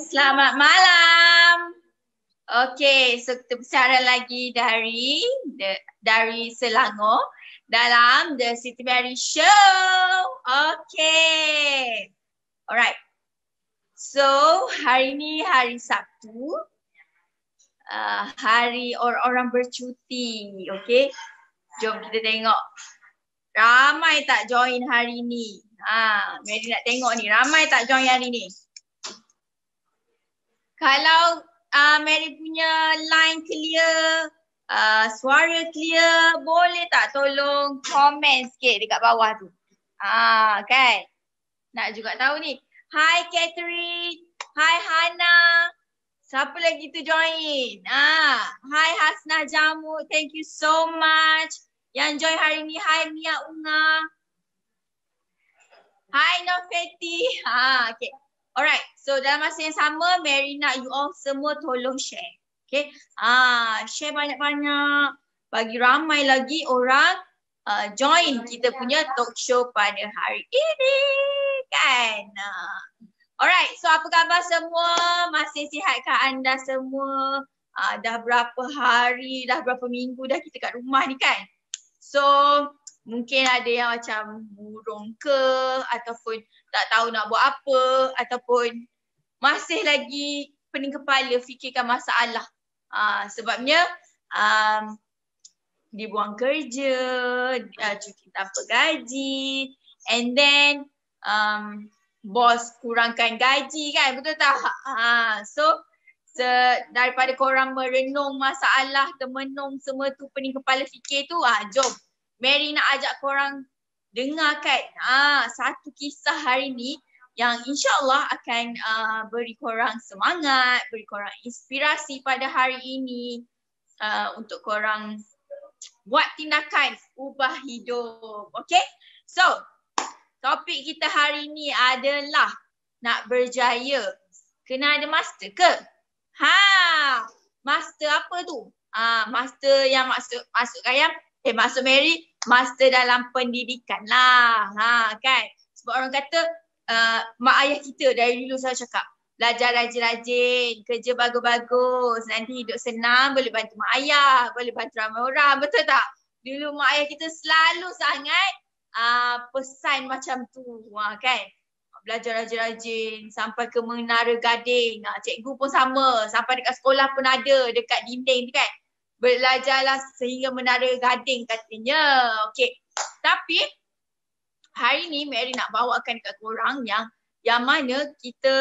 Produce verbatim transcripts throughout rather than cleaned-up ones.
Selamat malam. Okey, so kita bersiaran lagi dari dari Selangor dalam The Siti Mary Show. Okey. Alright. So, hari ni hari Sabtu. Uh, hari orang-orang bercuti. Okey. Jom kita tengok. Ramai tak join hari ni? Ha, Mary nak tengok ni. Ramai tak join hari ni? Kalau uh, Mary punya line clear, uh, suara clear, boleh tak tolong komen sikit dekat bawah tu? Ah, kan? Nak juga tahu ni. Hi Catherine. Hi Hana. Siapa lagi tu join? Ah, hi Hasnah Jamu. Thank you so much. Yang join hari ni, hi Mia Unga. Hi Nofeti. Ah, okay. Alright, so dalam masa yang sama, Mary nak you all semua tolong share. Okay, ah, share banyak-banyak. Bagi ramai lagi orang uh, join kita punya talk show pada hari ini. Kan? Uh. Alright, so apa khabar semua? Masih sihatkah anda semua? Uh, dah berapa hari, dah berapa minggu dah kita kat rumah ni kan? So, mungkin ada yang macam burung ke ataupun tak tahu nak buat apa ataupun masih lagi pening kepala fikirkan masalah. Uh, sebabnya um, dibuang kerja, uh, cuti tanpa gaji, and then um, bos kurangkan gaji kan, betul tak? Uh, so, se daripada korang merenung masalah, termenung semua tu pening kepala fikir tu, uh, jom Mary nak ajak korang dengarkan ah, satu kisah hari ni yang insyaAllah akan uh, beri korang semangat, beri korang inspirasi pada hari ini uh, untuk korang buat tindakan ubah hidup. Okay? So, topik kita hari ni adalah nak berjaya. Kena ada master ke? Ha, master apa tu? Ah, master yang masuk masuk kaya, eh masuk Mary, master dalam pendidikan lah. Ha, kan? Sebab orang kata uh, mak ayah kita dari dulu selalu cakap belajar rajin-rajin, kerja bagus-bagus, nanti hidup senang, boleh bantu mak ayah, boleh bantu ramai orang. Betul tak? Dulu mak ayah kita selalu sangat uh, pesan macam tu. Ha, kan? Belajar rajin-rajin sampai ke Menara Gading. Ha, cikgu pun sama. Sampai dekat sekolah pun ada dekat dinding tu kan. Belajarlah sehingga Menara Gading katanya. Okey. Tapi hari ni Mary nak bawakan dekat korang yang yang mana kita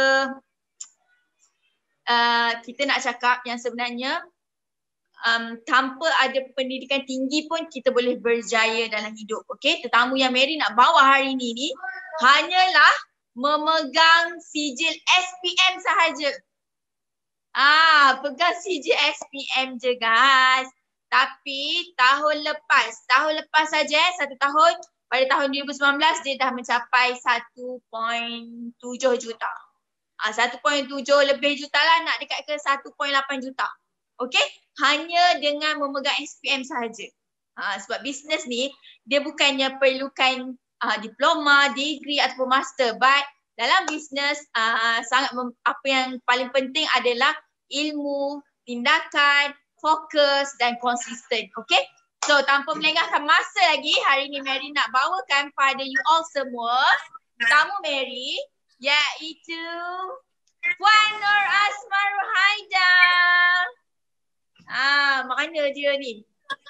uh, kita nak cakap yang sebenarnya um, tanpa ada pendidikan tinggi pun kita boleh berjaya dalam hidup. Okey. Tetamu yang Mary nak bawa hari ni ni hanyalah memegang sijil S P M sahaja. Ah, pegang sijil S P M je guys. Tapi tahun lepas, tahun lepas saja satu tahun, pada tahun dua ribu sembilan belas dia dah mencapai satu perpuluhan tujuh juta. Ah, satu perpuluhan tujuh lebih juta lah, nak dekat ke satu perpuluhan lapan juta. Okey, hanya dengan memegang S P M sahaja. Ah, sebab bisnes ni dia bukannya perlukan uh, diploma, degree ataupun master, but dalam bisnes uh, sangat apa yang paling penting adalah ilmu, tindakan, fokus dan konsisten. Okay? So tanpa melengahkan masa lagi, hari ni Mary nak bawakan pada you all semua tamu Mary, iaitu Puan Nur Asmah Ruhaida. Ah, mana dia ni?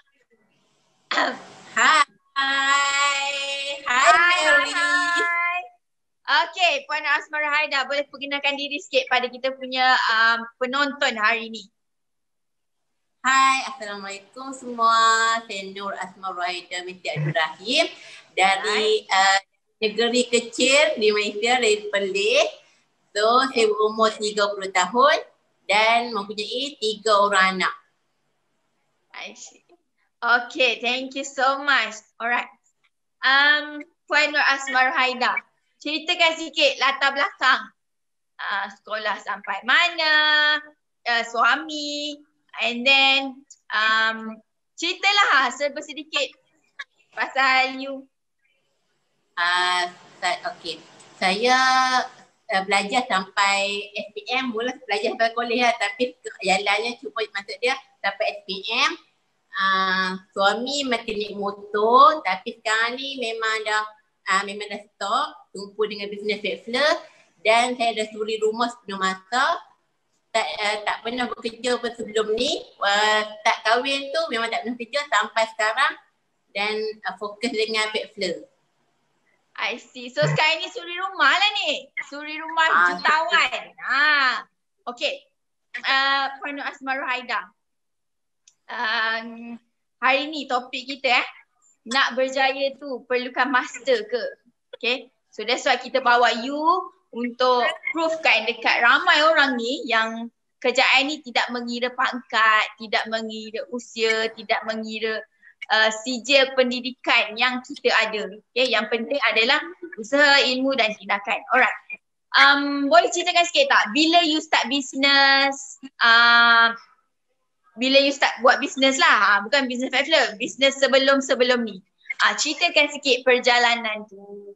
Hai. Hai, hai Mary. Hai. Okey, Puan Asmah Ruhaida, boleh perkenalkan diri sikit pada kita punya um, penonton hari ni. Hai, Assalamualaikum semua. Saya Nur Asmah Ruhaida binti Abdul Rahim dari uh, negeri kecil di Malaysia, dari Perlis. So, saya berumur tiga puluh tahun dan mempunyai tiga orang anak. I see. Okay, thank you so much. Alright. Um, Puan Nur Asmah Ruhaida, ceritakan sikit latar belakang. Uh, sekolah sampai mana, uh, suami, and then um, ceritalah serba sedikit pasal you. Uh, Okey, saya uh, belajar sampai S P M, mula belajar sampai kolej lah, tapi jalannya cuba maksud dia sampai S P M. Uh, suami mekanik motor, tapi sekarang ni memang dah uh, memang dah stop, tumpu dengan bisnes Fatefler, dan saya dah suri rumah sepenuh masa. Tak uh, tak pernah bekerja pun sebelum ni. Uh, tak kahwin tu memang tak pernah kerja sampai sekarang, dan uh, fokus dengan Fatefler. I see. So sekarang ni suri rumah lah ni. Suri rumah Ah, jutawan. Ah, okay. Uh, Puan Nur Asmah Rohaida. Um, hari ni topik kita eh. Nak berjaya tu perlukan master ke? Okay. So that's why kita bawa you untuk proofkan dekat ramai orang ni yang kerjaan ni tidak mengira pangkat, tidak mengira usia, tidak mengira uh, sijil pendidikan yang kita ada. Okay, yang penting adalah usaha, ilmu dan tindakan. Alright. Um, boleh ceritakan sikit tak? Bila you start business, uh, bila you start buat business lah, bukan business Fatefler, business sebelum-sebelum ni. Uh, ceritakan sikit perjalanan tu.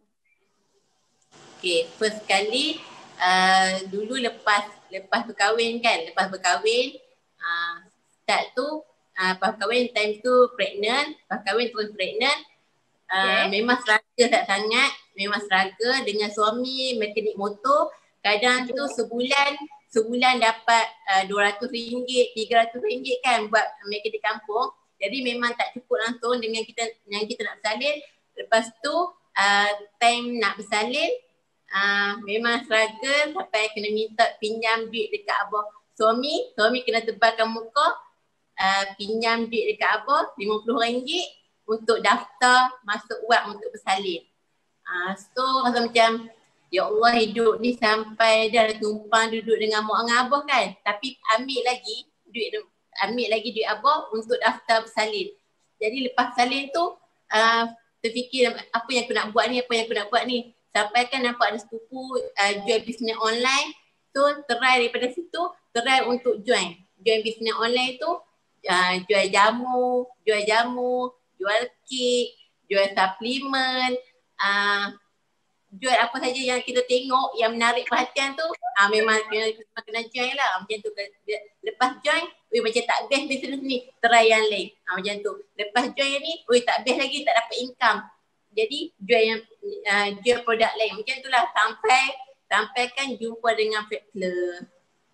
Okay, first kali uh, dulu lepas lepas berkahwin kan, lepas berkahwin uh, start tu, uh, lepas berkahwin time tu pregnant, lepas kahwin terus pregnant, uh, okay. Memang struggle tak sangat, memang struggle dengan suami mekanik motor, kadang okay. tu sebulan sebulan dapat uh, dua ratus ringgit, tiga ratus ringgit kan buat mekanik kampung, jadi memang tak cukup langsung dengan kita yang kita nak bersalin. Lepas tu uh, time nak bersalin, Uh, memang struggle sampai kena minta pinjam duit dekat abah suami. Suami kena tebalkan muka, uh, pinjam duit dekat abah lima puluh ringgit untuk daftar masuk wad untuk bersalin. Uh, so rasa macam ya Allah, hidup ni sampai dah tumpang duduk dengan mak dengan abah kan, tapi ambil lagi duit ambil lagi duit abah untuk daftar bersalin. Jadi lepas salin tu uh, terfikir apa yang aku nak buat ni, apa yang aku nak buat ni. Sampai kan nampak ada sepupu uh, jual bisnes online. So try daripada situ, try untuk join. Join bisnes online tu, uh, jual jamu, jual jamu, jual kek, jual suplemen, uh, jual apa saja yang kita tengok yang menarik perhatian tu, uh, memang kena, kena join lah. Macam tu, lepas join, ui macam tak best bisnes ni, try yang lain. Uh, macam tu. Lepas join ni, ui tak best lagi, tak dapat income. Jadi jual yang uh, jual produk lain. Macam itulah sampai sampai kan jumpa dengan Fatefler.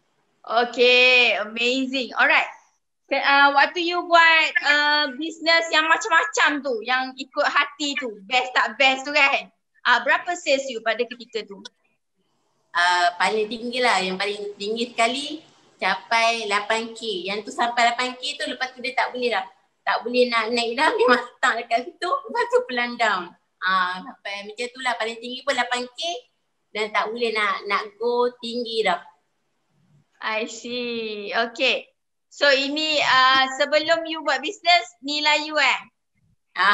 Okay, amazing. Alright. Uh, waktu you buat uh, business yang macam-macam tu, yang ikut hati tu, best tak best tu kan, uh, berapa sales you pada ketika tu? Uh, paling tinggi lah, yang paling tinggi sekali capai lapan K. Yang tu sampai lapan K tu, lepas tu dia tak boleh dah. Tak boleh nak naik dah, memang stuck dekat situ, lepas tu pelan down. Ah, sampai macam tu lah, paling tinggi pun lapan K dan tak boleh nak nak go tinggi dah. I see. Okay. So ini uh, sebelum you buat business, nilai you eh? Ah.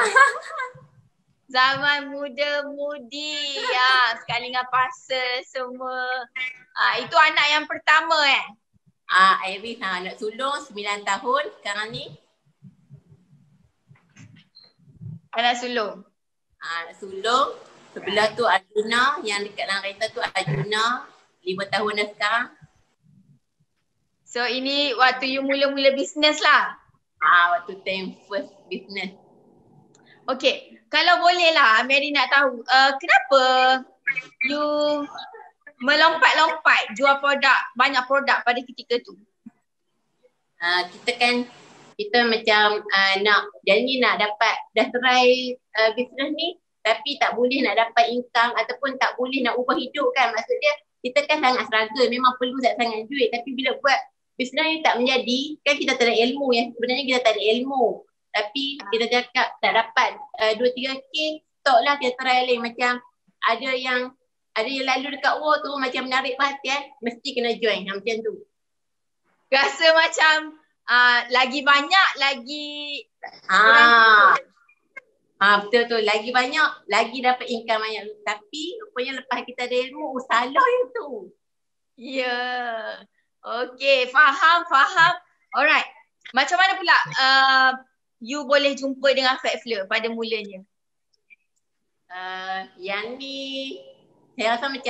Zaman muda-mudi, ya, sekali dengan parcel semua. Ah, itu anak yang pertama eh? Ah, Iris, ha, anak sulung sembilan tahun sekarang ni. Anak sulung. Ah, anak sulung. Sebelah tu Arjuna, yang dekat dalam kereta tu Arjuna, lima tahun dah sekarang. So ini waktu you mula-mula bisnes lah? Ah, waktu time first business. Okay, kalau boleh lah Mary nak tahu, uh, kenapa you melompat-lompat jual produk, banyak produk pada ketika tu? Uh, kita kan kita macam uh, nak janji nak dapat dah try uh, bisnes ni, tapi tak boleh nak dapat income ataupun tak boleh nak ubah hidup kan. Maksud dia kita kan sangat struggle, memang perlu sangat duit, tapi bila buat bisnes ni tak menjadi, kan kita tak ada ilmu, yang sebenarnya kita tak ada ilmu, tapi kita cakap tak dapat uh, dua tiga K, stop lah, kita try lain. Macam ada yang ada yang lalu dekat wall tu macam menarik perhatian, mesti kena join, macam tu. Rasa macam uh, lagi banyak, lagi ah. ah betul tu, lagi banyak, lagi dapat income banyak. Tapi rupanya lepas kita ada ilmu, oh, salah yang tu. Ya. Yeah. Okay, faham, faham. Alright. Macam mana pula uh, you boleh jumpa dengan Fatefler pada mulanya? Uh, yang ni, saya rasa macam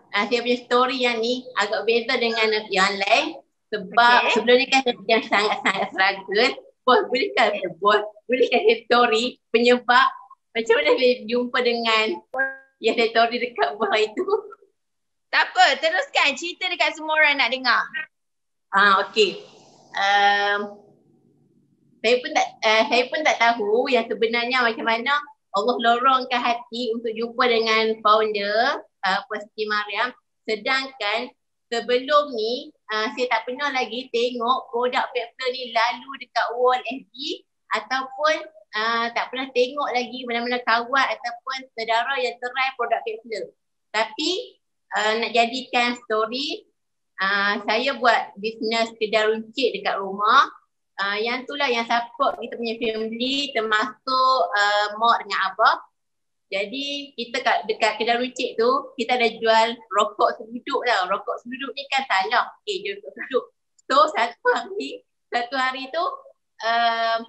uh, saya punya story yang ni agak beza dengan yang lain. Sebab okay. sebelum ni kan yang sangat-sangat struggle. Bos, bolehkah bos, bolehkah saya story penyebab macam mana saya jumpa dengan yang saya story dekat bawah itu? Tak apa, teruskan cerita dekat semua orang nak dengar. Ah, okey. Um, saya pun tak uh, saya pun tak tahu yang sebenarnya macam mana Allah lorongkan hati untuk jumpa dengan founder uh, Puan Siti Mariam. Sedangkan sebelum ni uh, saya tak pernah lagi tengok produk Fatefleur ni lalu dekat wall F B ataupun uh, tak pernah tengok lagi mana-mana kawan ataupun saudara yang try produk Fatefleur. Tapi uh, nak jadikan story, uh, saya buat bisnes kedai runcit dekat rumah. Uh, yang tu lah yang support kita punya family termasuk uh, mak dengan abah. Jadi kita kat, dekat kedai runcit tu kita ada jual rokok seduduk tau. Rokok seduduk ni kan salah. Okay, jual rokok seduduk. So satu hari, satu hari tu uh,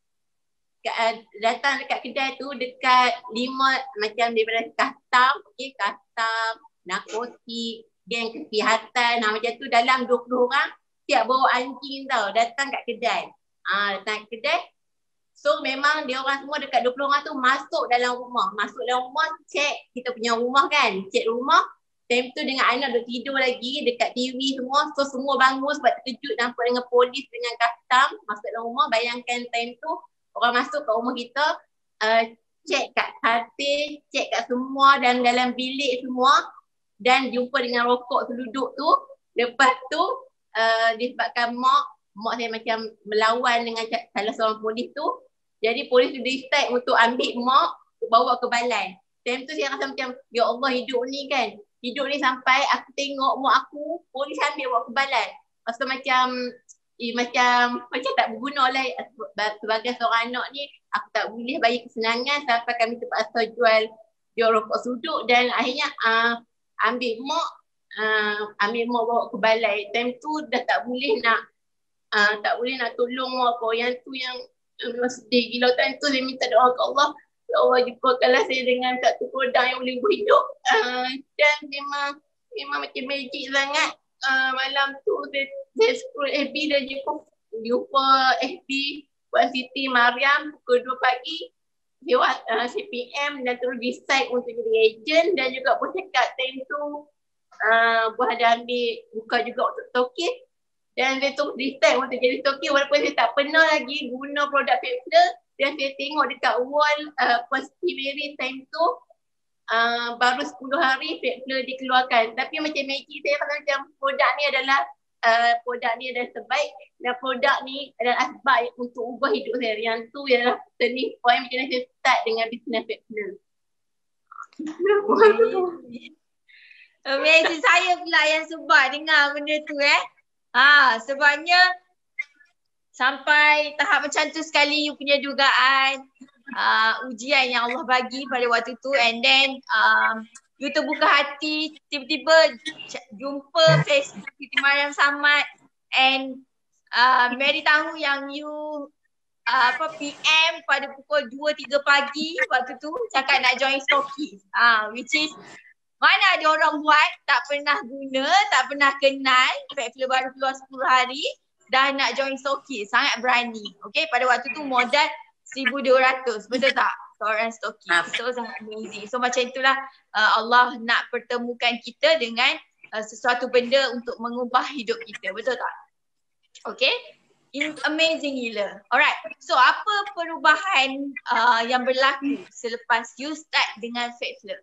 datang dekat kedai tu dekat lima macam daripada kastam, okay, kastam, narkotik, geng kesihatan, nah, macam tu dalam dua puluh orang siap bawa anjing tau datang kat kedai. Ah, datang kat kedai. So memang dia orang semua dekat dua puluh orang tu masuk dalam rumah. Masuk dalam rumah, check kita punya rumah kan. Check rumah. Time tu dengan anak duduk tidur lagi dekat T V semua. So semua bangun sebab terkejut nampak dengan polis dengan kastam masuk dalam rumah. Bayangkan time tu orang masuk kat rumah kita, uh, check kat katil, check kat semua dan dalam bilik semua dan jumpa dengan rokok seluduk tu. Lepas tu uh, disebabkan mak, mak saya macam melawan dengan salah seorang polis tu. Jadi polis tu decide untuk ambil mak, bawa ke balai. Time tu saya rasa macam, ya Allah hidup ni kan. Hidup ni sampai aku tengok mak aku, polis ambil bawa ke balai. Lepas tu macam, eh, macam macam tak berguna lah sebagai seorang anak ni. Aku tak boleh bagi kesenangan sampai kami terpaksa jual jual rokok suduk dan akhirnya uh, ambil mak, uh, ambil mak bawa ke balai. Time tu dah tak boleh nak, uh, tak boleh nak tolong mak apa. Yang tu yang memang sedih gila. Time tu saya minta doa ke Allah, ya Allah jumpakanlah saya dengan satu produk yang boleh berhidup. Uh, dan memang memang macam magic sangat. Uh, malam tu saya, saya scroll F B dan jumpa, jumpa F B Puan Siti Mariam pukul dua pagi. Dia uh, C P M dan terus decide untuk jadi agent dan juga pun cakap time tu uh, buah ada ambil buka juga untuk token. Dan saya tu decide untuk jadi token walaupun saya tak pernah lagi guna produk Fatefleur. Dan saya tengok dekat wall uh, Puan Siti Mary time tu uh, baru sepuluh hari Fatefleur dikeluarkan. Tapi macam magic saya rasa macam produk ni adalah uh, produk ni adalah terbaik dan produk ni adalah asbab untuk ubah hidup saya. Yang tu ialah turning point macam mana saya start dengan bisnes Fatefleur. Amazing. Saya pula yang sebab dengar benda tu eh. Ha, sebabnya sampai tahap macam tu sekali you punya dugaan uh, ujian yang Allah bagi pada waktu tu and then um, you terbuka hati tiba-tiba jumpa Facebook Siti Mariam Samad and uh, Mary tahu yang you uh, apa P M pada pukul dua tiga pagi waktu tu cakap nak join Stokis, uh, which is mana ada orang buat, tak pernah guna, tak pernah kenal, Fatefleur baru keluar sepuluh hari dah nak join Stokis, sangat berani. Okay, pada waktu tu modal seribu dua ratus, betul tak? Seorang Stokis, so sangat amazing. So macam itulah uh, Allah nak pertemukan kita dengan uh, sesuatu benda untuk mengubah hidup kita, betul tak? Okay, amazing gila. Alright, so apa perubahan uh, yang berlaku selepas you start dengan Fatefleur?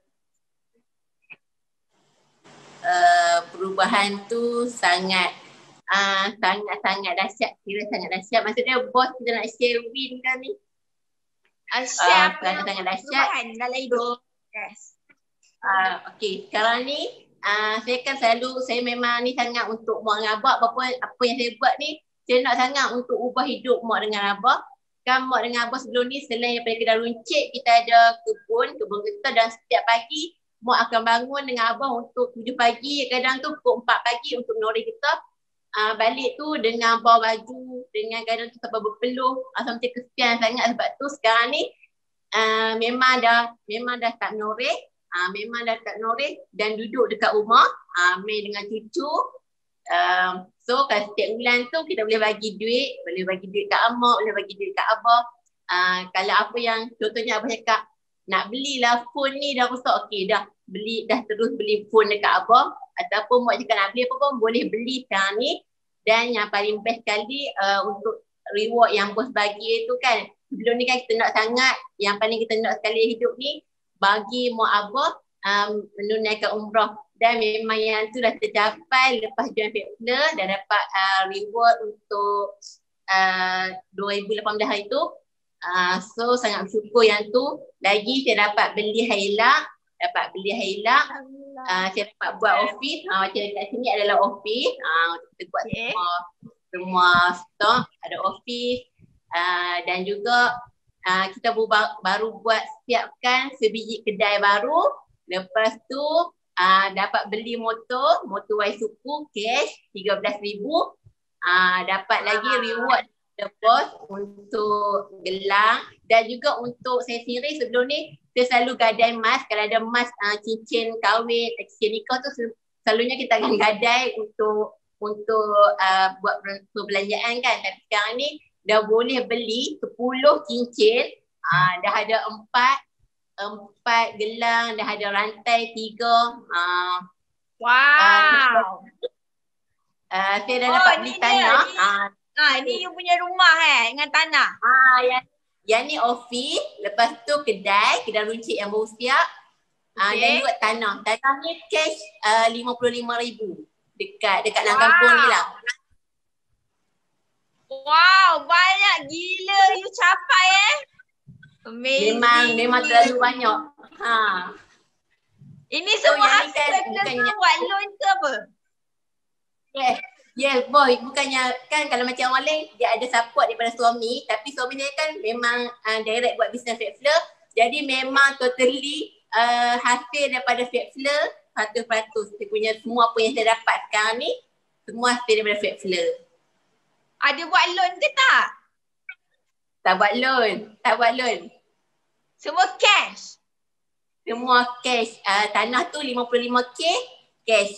Uh, perubahan tu sangat uh, sangat-sangat dahsyat, kira sangat dahsyat. Maksudnya bos kita nak share win kan ni. Uh, share uh, sangat-sangat dahsyat dalam hidup. Yes. Uh, okay, sekarang ni uh, saya kan selalu, saya memang ni sangat untuk mak dengan abah. Apa, apa yang saya buat ni, saya nak sangat untuk ubah hidup mak dengan abah. Kan mak dengan abah sebelum ni selain daripada kedai runcit, kita ada kebun, kebun kita dan setiap pagi mak akan bangun dengan abah untuk tujuh pagi, kadang tu pukul empat pagi untuk menoreh kita. Uh, balik tu dengan bawa baju, dengan kadang tu sampai berpeluh. Asal macam kesian sangat sebab tu sekarang ni uh, memang dah memang dah tak menoreh. uh, memang dah tak noris dan duduk dekat rumah, uh, main dengan cucu. Um, so kalau setiap bulan tu kita boleh bagi duit, boleh bagi duit kat amak, boleh bagi duit kat abah. Uh, kalau apa yang contohnya abah cakap, nak belilah phone ni dah rosak, okey dah beli, dah terus beli phone dekat abah. Ataupun mak cakap nak beli apa pun boleh beli sekarang ni. Dan yang paling best sekali uh, untuk reward yang bos bagi tu kan, sebelum ni kan kita nak sangat, yang paling kita nak sekali hidup ni bagi mak abah um, menunaikan umrah. Dan memang yang tu dah tercapai lepas join Fitfler, dah dapat uh, reward untuk uh, dua ribu lapan belas hari tu. Uh, so sangat bersyukur yang tu. Lagi saya dapat beli Hilux, dapat beli Hilux. Uh, saya dapat buat office. Uh, macam dekat sini adalah office. Uh, kita buat okay. semua semua stok, ada office. Uh, dan juga uh, kita baru buat siapkan sebiji kedai baru. Lepas tu Uh, dapat beli motor, motor Y-Suku cash tiga belas ribu. Uh, dapat lagi reward the boss untuk gelang. Dan juga untuk saya sendiri sebelum ni saya selalu gadai emas. Kalau ada emas uh, cincin kahwin, cincin nikah tu selalunya kita akan gadai untuk untuk uh, buat perbelanjaan kan. Tapi sekarang ni dah boleh beli sepuluh cincin, uh, dah ada empat empat gelang, dah ada rantai tiga. Uh, wow. Uh, uh, saya dah oh, dapat beli tanah. Ni, uh, ah, ni you punya rumah eh dengan tanah. Ah, yang, yang ni office, lepas tu kedai, kedai runcit yang baru siap. Ah, okay. Dan juga tanah. Tanah ni cash uh, lima puluh lima ribu dekat dekat dalam wow. kampung ni lah. Wow, banyak gila you capai eh. Amazing. Memang memang terlalu banyak. Ha. Ini semua so, hasil kan, bukannya buat loan ke apa? Yes. Yes, boy. Bukannya kan kalau macam orang lain dia ada support daripada suami, tapi suami dia kan memang uh, direct buat business Fitfler. Jadi memang totally uh, hasil daripada Fitfler seratus peratus. Dia punya semua apa yang saya dapat sekarang ni semua hasil daripada Fitfler. Ada buat loan ke tak? Tak buat loan. Tak buat loan. Semua cash? Semua cash. Uh, tanah tu lima puluh lima K cash.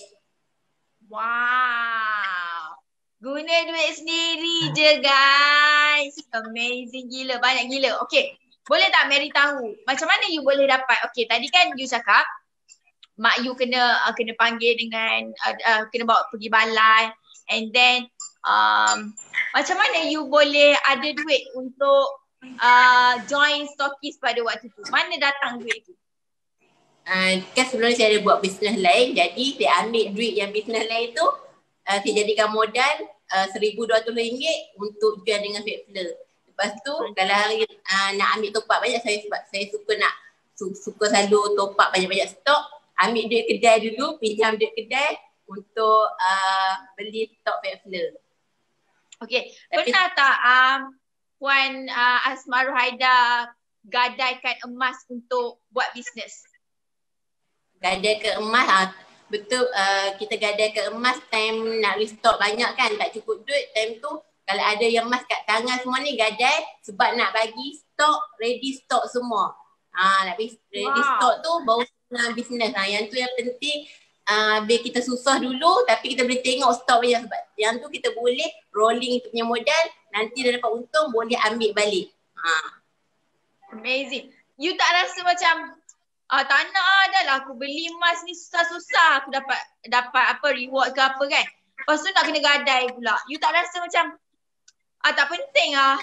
Wow. Guna duit sendiri je guys. Amazing gila. Banyak gila. Okay. Boleh tak Mary tahu macam mana you boleh dapat? Okay, tadi kan you cakap mak you kena uh, kena panggil dengan uh, uh, kena bawa pergi balai. And then um, macam mana you boleh ada duit untuk uh, join stokis pada waktu tu? Mana datang duit tu? Uh, kan sebelum ni saya ada buat bisnes lain. Jadi saya ambil duit yang bisnes lain tu, uh, saya jadikan modal uh, seribu dua ratus ringgit untuk jual dengan Fitfler. Lepas tu hmm. kalau hari uh, nak ambil top up banyak, saya sebab saya suka nak su, suka selalu top up banyak-banyak stok. Ambil duit kedai dulu, pinjam duit kedai untuk uh, beli stok Fitfler. Okay, pernah tak um, Puan uh, Asma Rohaida gadaikan emas untuk buat bisnes? Gadaikan emas, uh, betul uh, kita gadaikan emas time nak restock banyak kan, tak cukup duit time tu. Kalau ada yang emas kat tangan semua ni gadai sebab nak bagi stok, ready stock semua. Ha, nak ready wow. stock tu baru senang bisnes. Ha, yang tu yang penting. Uh, biar kita susah dulu tapi kita boleh tengok stok banyak sebab yang tu kita boleh rolling kita punya modal, nanti dah dapat untung boleh ambil balik. Ha. Amazing. You tak rasa macam ah tak nak ah, dah lah aku beli emas ni susah-susah aku dapat dapat apa reward ke apa kan. Lepas tu nak kena gadai pula. You tak rasa macam ah tak penting ah.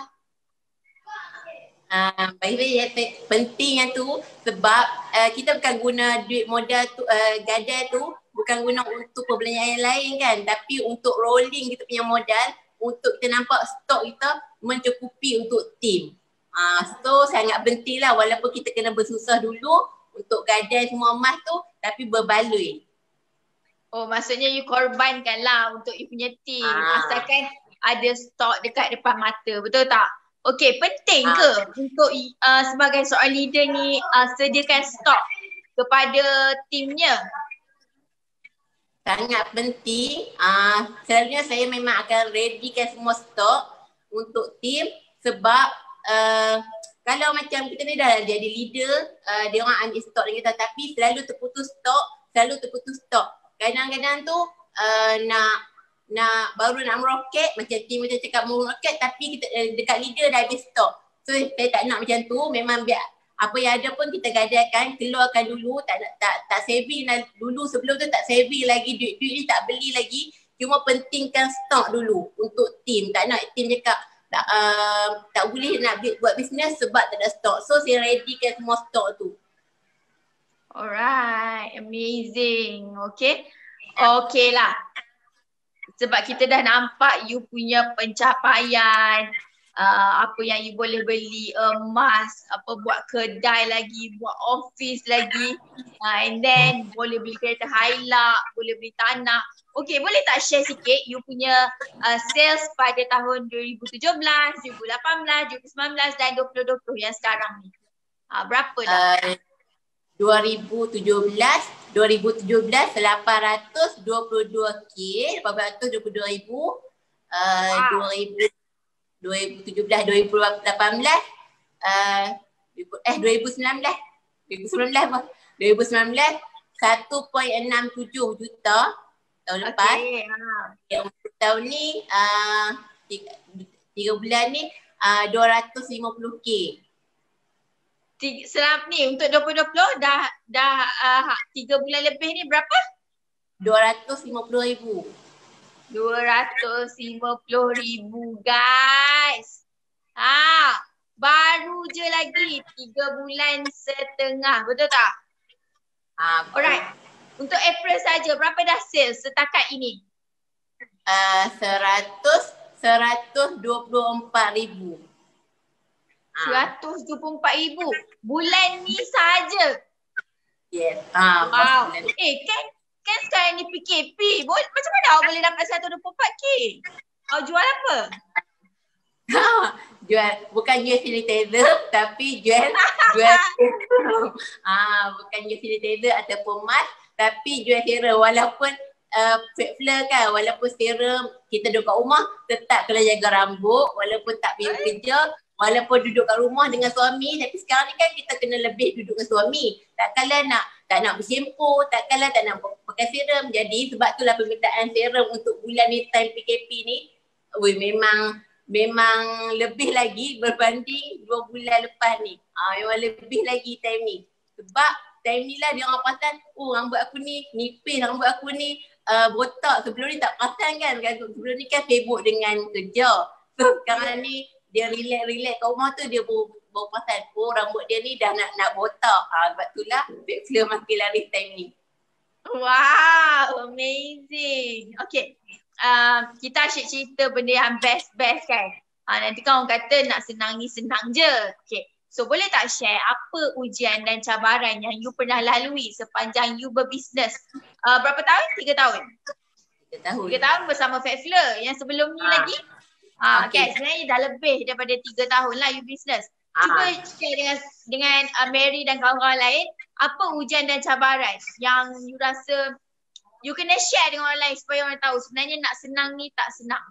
Uh, baik-baik penting yang tu sebab uh, kita bukan guna duit modal tu, uh, gadai tu bukan guna untuk perbelanjaan yang lain kan, tapi untuk rolling kita punya modal, untuk kita nampak stok kita mencukupi untuk tim. Uh, so sangat penting lah walaupun kita kena bersusah dulu untuk gadai semua emas tu tapi berbaloi. Oh maksudnya you korbankan lah untuk you punya tim uh. asalkan ada stok dekat depan mata, betul tak? Okey, penting ke ha. untuk uh, sebagai seorang leader ni uh, sediakan stok kepada timnya? Sangat penting. Uh, selalunya saya memang akan readykan semua stok untuk tim sebab uh, kalau macam kita ni dah jadi leader, uh, dia orang ambil stok dengan kita tapi selalu terputus stok, selalu terputus stok. Kadang-kadang tu uh, nak nak baru nak meroket, macam team macam cakap mau meroket tapi kita uh, dekat leader dah habis stok. So saya tak nak macam tu, memang biar apa yang ada pun kita gadaikan, keluarkan dulu, tak tak tak saving dulu, sebelum tu tak saving lagi, duit-duit ni tak beli lagi. Cuma pentingkan stok dulu untuk team. Tak nak team cakap tak, uh, tak boleh nak buat bisnes sebab tak ada stok. So saya readykan semua stok tu. Alright, amazing. Okay. Okay lah. Sebab kita dah nampak you punya pencapaian. Uh, apa yang you boleh beli emas, apa buat kedai lagi, buat office lagi, uh, and then boleh beli kereta Hilux, boleh beli tanah. Okay, boleh tak share sikit you punya uh, sales pada tahun dua ribu tujuh belas, dua ribu lapan belas, dua ribu sembilan belas dan dua ribu dua puluh yang sekarang ni? Uh, berapa dah? Uh, dua ribu tujuh belas, dua ribu tujuh belas lapan ratus dua puluh dua K, lapan ratus dua puluh dua ribu. Uh, wow. dua ribu dua ribu tujuh belas, dua ribu lapan belas, uh, eh dua ribu sembilan belas, dua ribu sembilan belas apa? dua ribu sembilan belas satu perpuluhan enam tujuh juta tahun lepas. Okay. Okay, untuk tahun ni uh, tiga, tiga bulan ni uh, dua ratus lima puluh K. Selama ni untuk dua ribu dua puluh dah dah uh, tiga bulan lebih ni berapa? dua ratus lima puluh ribu. dua ratus lima puluh ribu guys. Ha, baru je lagi tiga bulan setengah, betul tak? Ha, alright. Untuk April saja berapa dah sales setakat ini? Uh, seratus, seratus dua puluh empat ribu. seratus dua puluh empat ribu. Bulan ni saja. Yes. Ha, wow. Eh kan Kan sekarang ni P K P, boleh, macam mana awak boleh dapat seratus dua puluh empat K? Awak jual apa? Jual, bukan jual sanitizer tapi jual jual ah, bukan jual sanitizer ataupun mask tapi jual serum. Walaupun uh, fake flare kan, walaupun serum kita duduk kat rumah tetap kena jaga rambut, walaupun tak pergi kerja, walaupun duduk kat rumah dengan suami, tapi sekarang ni kan kita kena lebih duduk dengan suami. Takkanlah nak tak nak bersempo, takkanlah tak nak pakai serum. Jadi sebab itulah permintaan serum untuk bulan ni time P K P ni ui, memang memang lebih lagi berbanding dua bulan lepas ni. Ah, memang lebih lagi time ni. Sebab time ni lah dia orang perasan, oh rambut aku ni nipis, rambut aku ni uh, botak. Sebelum ni tak perasan kan, sebelum ni kan sibuk dengan kerja. So sekarang ni dia relax-relax kat rumah tu, dia baru, baru perasan, oh rambut dia ni dah nak nak botak. Ha, sebab itulah back flare makin lari time ni. Wow, amazing. Okay, uh, kita asyik cerita benda yang best-best kan. Uh, nanti kan orang kata nak senang ni senang je. Okay, so boleh tak share apa ujian dan cabaran yang you pernah lalui sepanjang you berbisnes? Uh, berapa tahun? Tiga tahun? Tiga tahun. Tiga tahun bersama Fat Flare. Yang sebelum ni ha. lagi? Ah, okay. Okay, sebenarnya dah lebih daripada tiga tahun lah you business. Cuba ah. share dengan dengan uh, Mary dan kawan-kawan lain, apa ujian dan cabaran yang you rasa you kena share dengan orang lain supaya orang tahu sebenarnya nak senang ni tak senang.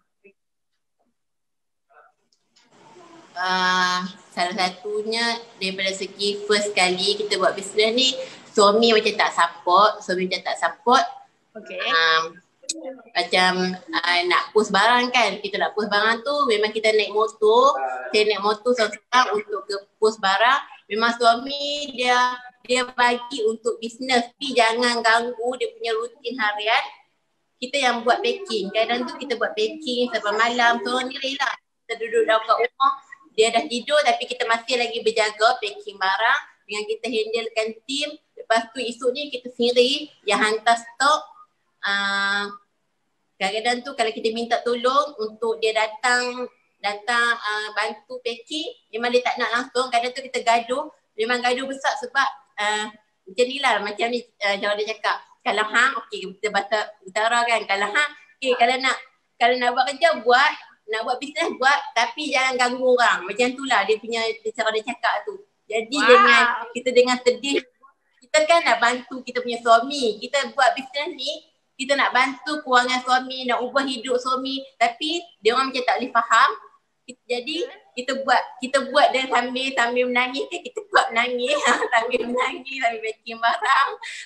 Uh, salah satunya daripada segi first kali kita buat business ni, suami macam tak support, suami macam tak support. Okay. Um, Macam uh, nak post barang kan, kita nak post barang tu memang kita naik motor, saya naik motor seorang-seorang untuk ke post barang. Memang suami dia dia bagi untuk bisnes, tapi jangan ganggu dia punya rutin harian. Kita yang buat packing, kadang tu kita buat packing sampai malam, seorang diri lah. Kita duduk dalam kat rumah, dia dah tidur tapi kita masih lagi berjaga packing barang dengan kita handlekan team. Lepas tu esoknya kita sendiri yang hantar stok. Uh, kadang-kadang tu kalau kita minta tolong untuk dia datang datang uh, bantu packing, memang dia tak nak langsung. Kadang tu kita gaduh, memang gaduh besar sebab uh, macam ni lah, macam ni uh, cara dia cakap, kalau hang okey kita bahasa utara kan, kalau hang okey, kalau nak kalau nak buat kerja buat, nak buat bisnes buat, tapi jangan ganggu orang. Macam tu lah dia punya cara dia cakap tu. Jadi wow. dengan kita dengan sedih, kita kan nak bantu kita punya suami, kita buat bisnes ni kita nak bantu kewangan suami, nak ubah hidup suami, tapi dia orang macam tak boleh faham. Jadi kita buat kita buat dan sambil sambil menangis kan kita buat menangis sambil menangis sambil packing barang.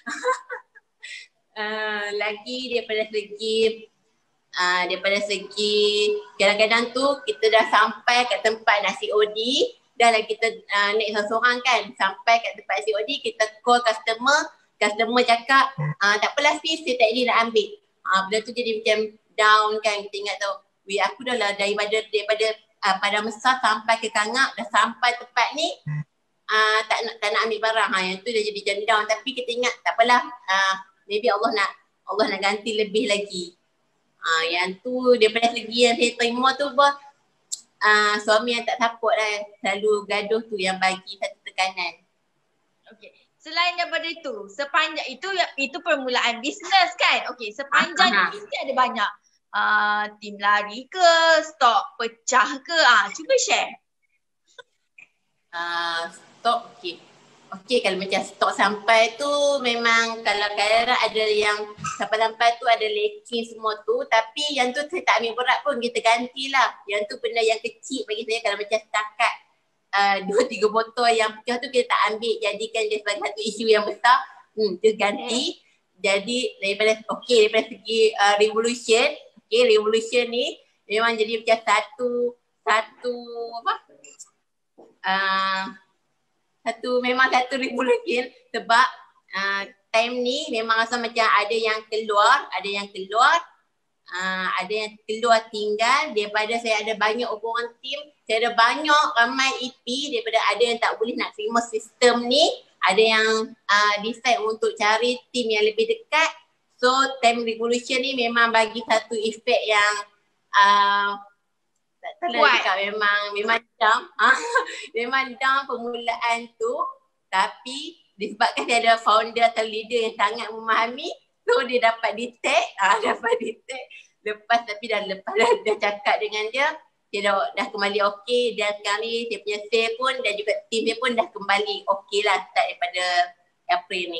uh, lagi daripada segi uh, daripada segi kadang-kadang tu kita dah sampai kat tempat nasi O D, dah lah kita uh, naik seorang-seorang kan, sampai kat tempat nasi O D kita call customer, customer cakap uh, tak apalah sis, saya tak boleh nak ambil. Uh, benda tu jadi macam down kan, kita ingat tau, weh aku dah lah daripada daripada uh, pada Mesar sampai ke Kangap, dah sampai tempat ni uh, tak nak tak nak ambil barang. Ha, yang tu dah jadi macam down, tapi kita ingat tak apalah, uh, maybe Allah nak Allah nak ganti lebih lagi. Uh, yang tu daripada segi yang saya terima tu bah, uh, suami yang tak support lah, selalu gaduh tu yang bagi satu tekanan. Okay. Selain daripada itu, sepanjang itu itu permulaan bisnes kan. Okey, sepanjang Aha. ni mesti ada banyak uh, tim lari ke, stok pecah ke. Ah, cuba share. Uh, stok okey. Okey, kalau macam stok sampai tu memang kalau kadang-kadang ada yang sampai-sampai tu ada leaking semua tu, tapi yang tu saya tak ambil berat pun, kita gantilah. Yang tu benda yang kecil bagi saya, kalau macam setakat Uh, dua tiga botol yang pecah tu kita tak ambil, jadikan dia sebagai satu isu yang besar, hmm, dia ganti. Jadi daripada okey, daripada segi uh, revolution, okey, revolution ni memang jadi macam satu satu apa uh, satu memang satu revolution, sebab uh, time ni memang rasa macam ada yang keluar ada yang keluar uh, ada yang keluar tinggal. Daripada saya ada banyak hubungan tim, saya ada banyak ramai E P, daripada ada yang tak boleh nak terima sistem ni, ada yang uh, decide untuk cari tim yang lebih dekat. So time revolution ni memang bagi satu efek yang uh, tak tahu nak cakap, memang memang down. Memang down permulaan tu, tapi disebabkan saya ada founder atau leader yang sangat memahami, so dia dapat detect, ah, dapat detect lepas, tapi dah lepas dah, dah cakap dengan dia, dia dah, dah kembali okey, dan sekarang ni dia punya sale pun dan juga team dia pun dah kembali okey lah start daripada April ni.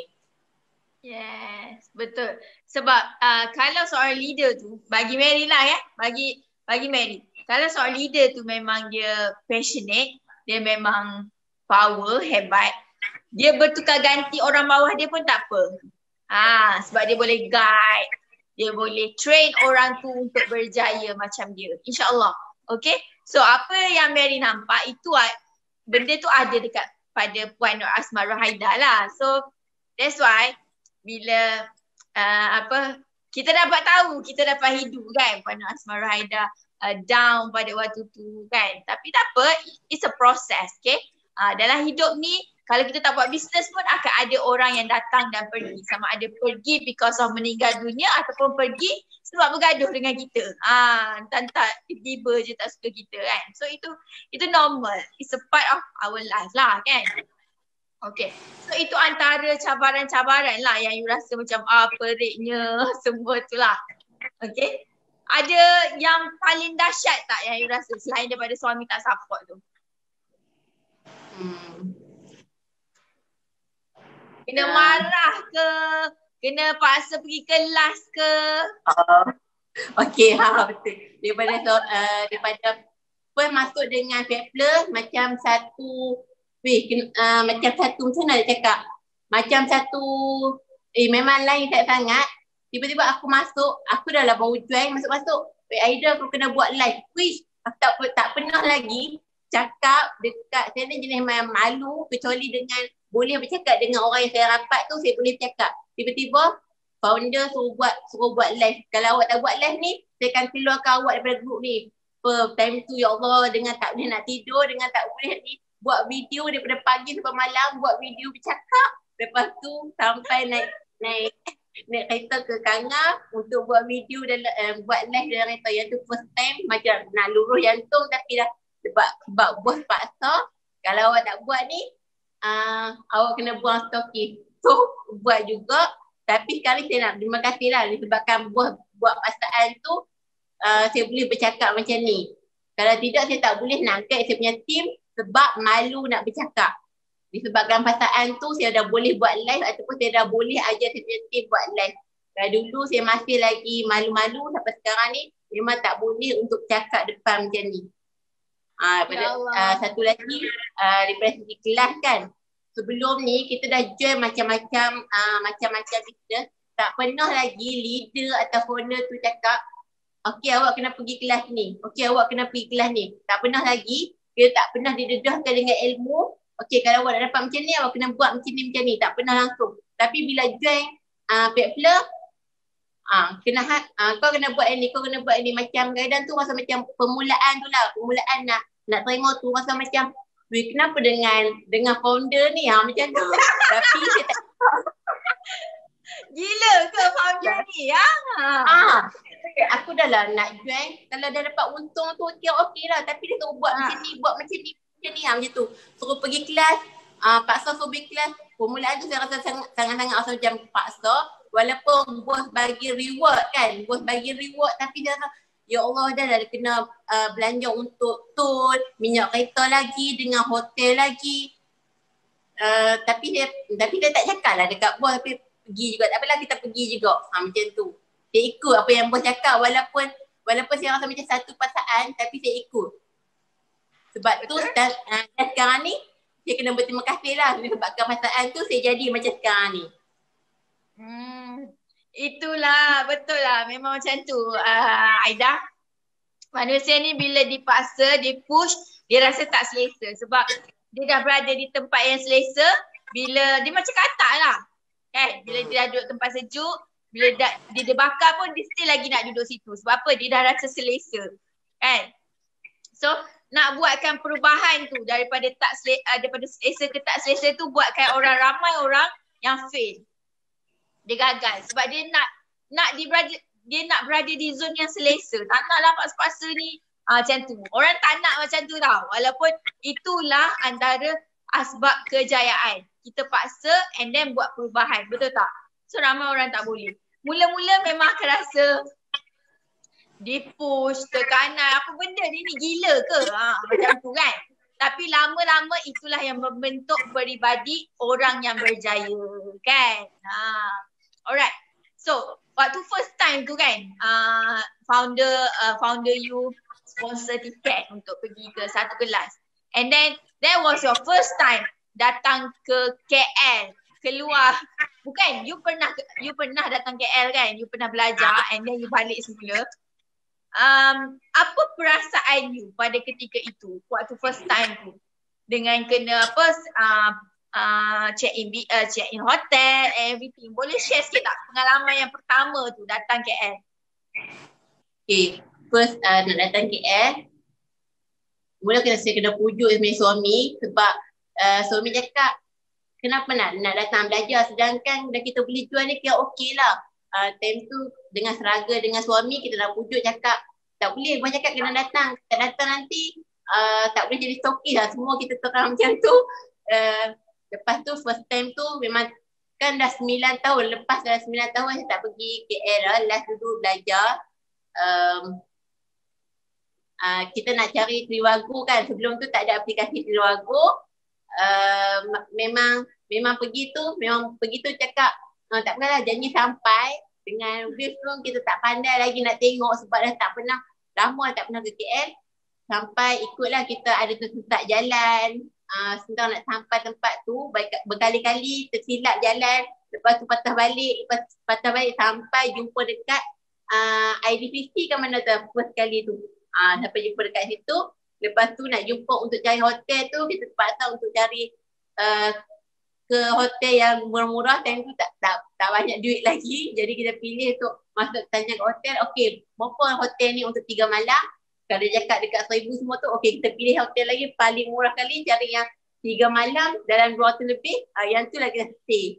Yes, betul. Sebab uh, kalau seorang leader tu, bagi Mary lah ya, bagi bagi Mary, kalau seorang leader tu memang dia passionate, dia memang power, hebat, dia bertukar ganti orang bawah dia pun tak apa. Ah, sebab dia boleh guide, dia boleh train orang tu untuk berjaya macam dia, insyaAllah. Okay, so apa yang Mary nampak itu, benda tu ada dekat pada Puan Nur Asmah Rohaidah lah. So that's why bila uh, apa kita dapat tahu, kita dapat hidup kan Puan Nur Asmah Rohaidah uh, down pada waktu tu kan. Tapi tak apa, it's a process, okay. Uh, dalam hidup ni, kalau kita tak buat bisnes pun akan ada orang yang datang dan pergi. Sama ada pergi because of meninggal dunia ataupun pergi sebab bergaduh dengan kita. Ah, ha, tak tiba-tiba je tak suka kita kan. So itu itu normal. It's a part of our life lah kan. Okay. So itu antara cabaran-cabaran lah yang you rasa macam ah peritnya semua tu lah. Okay. Ada yang paling dahsyat tak yang you rasa selain daripada suami tak support tu? Hmm. Kena marah ke? Kena paksa pergi kelas ke? Uh, okay, ha, betul. Daripada uh, daripada pun masuk dengan Pepler macam satu, weh, uh, macam satu, macam mana nak cakap? Macam satu, eh memang lain tak sangat. Tiba-tiba aku masuk, aku dah lah baru join, masuk-masuk. Weh Aida, aku kena buat live. Wish, aku tak, tak pernah lagi cakap dekat, saya ni jenis main malu, kecuali dengan boleh bercakap dengan orang yang saya rapat tu, saya boleh bercakap. Tiba-tiba founder suruh buat suruh buat live. Kalau awak tak buat live ni, saya akan keluarkan awak daripada grup ni. Per time tu ya Allah, dengan tak boleh nak tidur, dengan tak boleh ni buat video daripada pagi sampai malam, buat video bercakap. Lepas tu sampai naik naik naik kereta ke Kangap untuk buat video dan uh, buat live dalam kereta. Yang tu first time macam nak luruh jantung, tapi dah sebab sebab bos paksa. Kalau awak tak buat ni, Uh, awak kena buang stoki. So buat juga. Tapi sekali saya nak terima kasih lah disebabkan buat buat paksaan tu, uh, saya boleh bercakap macam ni. Kalau tidak saya tak boleh nak guide saya punya team sebab malu nak bercakap. Disebabkan paksaan tu saya dah boleh buat live ataupun saya dah boleh ajar saya punya team buat live. Kalau dulu saya masih lagi malu-malu, sampai sekarang ni memang tak boleh untuk cakap depan macam ni. Ah, pada, Ya uh, Allah. satu lagi uh, daripada segi kelas kan. Sebelum ni kita dah join macam-macam uh, macam-macam business. Tak pernah lagi leader atau founder tu cakap, okey awak kena pergi kelas ni. Okey awak kena pergi kelas ni. Tak pernah lagi. Dia tak pernah didedahkan dengan ilmu. Okey kalau awak nak dapat macam ni, awak kena buat macam ni macam ni. Tak pernah langsung. Tapi bila join uh, Pepler, Ah, kena ah, kau kena buat ini, kau kena buat ini macam kadang tu rasa macam permulaan tu lah, permulaan nak nak terima tu rasa macam, weh kenapa dengan dengan founder ni ha macam tu. Tapi saya tak Gila ke founder ni ya? ah aku dah lah nak join, kalau dah dapat untung tu okey okey lah, tapi dia suruh buat ha. macam ni, buat macam ni, macam ni ha, macam tu. Suruh pergi kelas, ah paksa suruh pergi kelas. Permulaan tu saya rasa sangat sangat-sangat rasa macam paksa. Walaupun bos bagi reward kan, bos bagi reward tapi dia rasa, ya Allah dah dah kena uh, belanja untuk tol, minyak kereta lagi, dengan hotel lagi. Uh, tapi dia tapi dia tak cakap lah dekat bos, tapi pergi juga. Tak apalah kita pergi juga. Ha, macam tu. Saya ikut apa yang bos cakap walaupun walaupun saya rasa macam satu perasaan tapi saya ikut. Sebab tu dan, uh, dan sekarang ni saya kena berterima kasih lah sebabkan perasaan tu saya jadi macam sekarang ni. Hmm, itulah betul lah memang macam tu uh, Aida. Manusia ni bila dipaksa, dipush, dia rasa tak selesa sebab dia dah berada di tempat yang selesa. Bila dia macam katak lah kan, bila dia dah duduk tempat sejuk, bila dah, dia dibakar pun dia still lagi nak duduk situ. Sebab apa? Dia dah rasa selesa kan. So nak buatkan perubahan tu daripada tak selesa, uh, daripada selesa ke tak selesa tu, buatkan orang ramai orang yang fail. Dia gagal sebab dia nak nak dia berada, dia nak berada di zon yang selesa. Tak nak lah paksa-paksa ni. Ah, macam tu. Orang tak nak macam tu tau. Walaupun itulah antara asbab kejayaan. Kita paksa and then buat perubahan. Betul tak? So ramai orang tak boleh. Mula-mula memang akan rasa dipush, tekanan. Apa benda ni, ni gila ke? Ha, macam tu kan. Tapi lama-lama itulah yang membentuk peribadi orang yang berjaya kan. Ha. Alright. So, waktu first time tu kan, uh, founder uh, founder you sponsor tiket untuk pergi ke satu kelas. And then, that was your first time datang ke K L, keluar. Bukan, you pernah you pernah datang K L kan? You pernah belajar and then you balik semula. Um, apa perasaan you pada ketika itu, waktu first time tu? Dengan kena apa, uh, Uh, check in uh, check in hotel, everything. Boleh share sikit tak pengalaman yang pertama tu datang K L? Okay, first uh, nak datang K L, mula kena saya kena pujuk sebenarnya suami sebab uh, suami cakap kenapa nak nak datang belajar sedangkan dah kita beli jual ni kira okey lah. Uh, time tu dengan seraga dengan suami kita dah pujuk cakap tak boleh, bukan cakap kena datang, tak datang nanti uh, tak boleh jadi stoki lah, semua kita terang macam tu. Uh, Lepas tu first time tu memang kan dah sembilan tahun, lepas dah sembilan tahun saya tak pergi K L lah, last dulu belajar. Um, uh, kita nak cari Trivago kan, sebelum tu tak ada aplikasi Trivago. Uh, memang memang pergi tu, memang pergi tu cakap uh, tak apalah janji sampai. Dengan brief tu kita tak pandai lagi nak tengok sebab dah tak pernah, lama tak pernah ke K L. Sampai ikutlah kita ada tersesat jalan. Uh, sedang nak sampai tempat tu berkali-kali tersilap jalan, lepas tu patah balik, lepas patah balik sampai jumpa dekat uh, I D P C kan mana tu first kali tu. Uh, sampai jumpa dekat situ, lepas tu nak jumpa untuk cari hotel tu, kita terpaksa untuk cari uh, ke hotel yang murah-murah. Time tu tak, tak tak banyak duit lagi, jadi kita pilih untuk masuk tanya ke hotel. Okey, berapa hotel ni untuk tiga malam? Kalau dia cakap dekat seribu semua tu, okey kita pilih hotel lagi paling murah kali, cari yang tiga malam dalam dua ratus lebih, uh, yang tu lagi stay.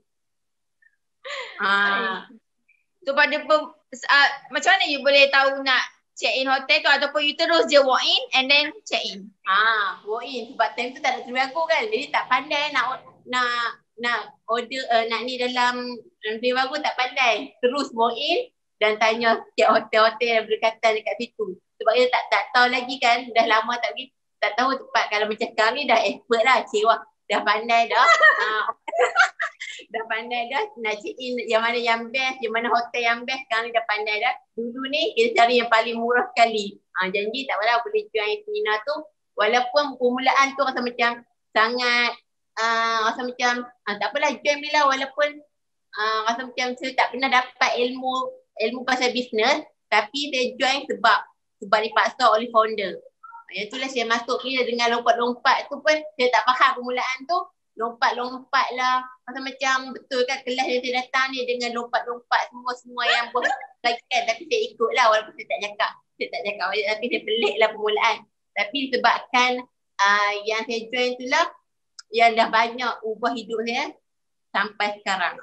Uh. So pada pem, uh, macam mana you boleh tahu nak check in hotel tu, ataupun you terus je walk in and then check in? Ah, walk in sebab time tu tak ada Trivago kan, jadi tak pandai nak nak nak order uh, nak ni dalam Trivago, tak pandai. Terus walk in dan tanya check hotel-hotel yang berdekatan dekat situ. Sebab kita tak tak tahu lagi kan, dah lama tak pergi, tak tahu tempat. Kalau macam sekarang ni dah expert lah, cik wah, dah pandai dah. uh, dah pandai dah nak check in yang mana yang best, yang mana hotel yang best, sekarang ni dah pandai dah. Dulu ni kita cari yang paling murah sekali. Uh, janji tak apalah boleh join seminar tu, walaupun permulaan tu rasa macam sangat uh, rasa macam uh, tak apalah join bila walaupun uh, rasa macam saya tak pernah dapat ilmu ilmu pasal bisnes, tapi saya join sebab sebab dipaksa oleh founder. Yang itulah saya masuk ni dengan lompat-lompat tu pun saya tak faham permulaan tu. Lompat-lompat lah. Masa macam betul kan kelas yang saya datang ni dengan lompat-lompat semua-semua yang buat lagi kan. Tapi saya ikut lah walaupun saya tak cakap. Saya tak cakap. Tapi saya pelik lah permulaan. Tapi sebabkan uh, yang saya join tu lah yang dah banyak ubah hidup saya sampai sekarang.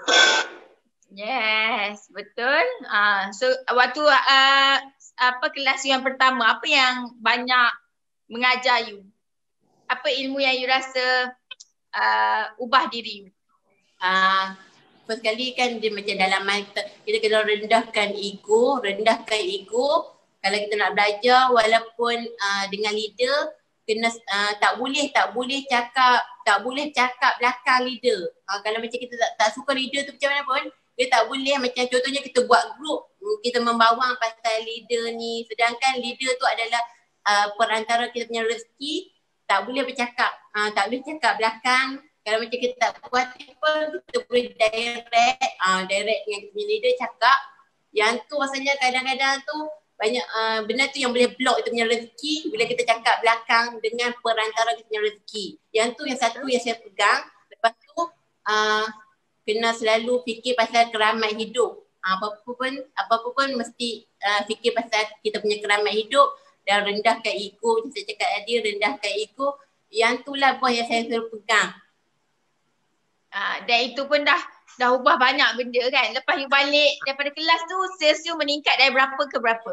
Yes, betul. Uh, so waktu uh, apa kelas yang pertama, apa yang banyak mengajar you? Apa ilmu yang you rasa uh, ubah diri you? Uh, first kali kan dia macam dalam kita kena rendahkan ego, rendahkan ego. Kalau kita nak belajar walaupun uh, dengan leader kena uh, tak boleh tak boleh cakap tak boleh cakap belakang leader. Uh, kalau macam kita tak, tak suka leader tu macam mana pun dia tak boleh macam contohnya kita buat group kita membawang pasal leader ni sedangkan leader tu adalah uh, perantara kita punya rezeki, tak boleh bercakap uh, tak boleh cakap belakang. Kalau macam kita tak puas pun kita boleh direct uh, direct dengan kita punya leader cakap. Yang tu rasanya kadang-kadang tu banyak uh, benda tu yang boleh block kita punya rezeki bila kita cakap belakang dengan perantara kita punya rezeki. Yang tu yang satu yang saya pegang. Lepas tu uh, kena selalu fikir pasal keramat hidup. Apa-apa pun, apa-apa pun mesti uh, fikir pasal kita punya keramat hidup dan rendahkan ego. Macam saya cakap tadi, rendahkan ego. Yang tu lah bos yang saya selalu pegang. Uh, dan itu pun dah dah ubah banyak benda kan. Lepas you balik daripada kelas tu, sales you meningkat dari berapa ke berapa?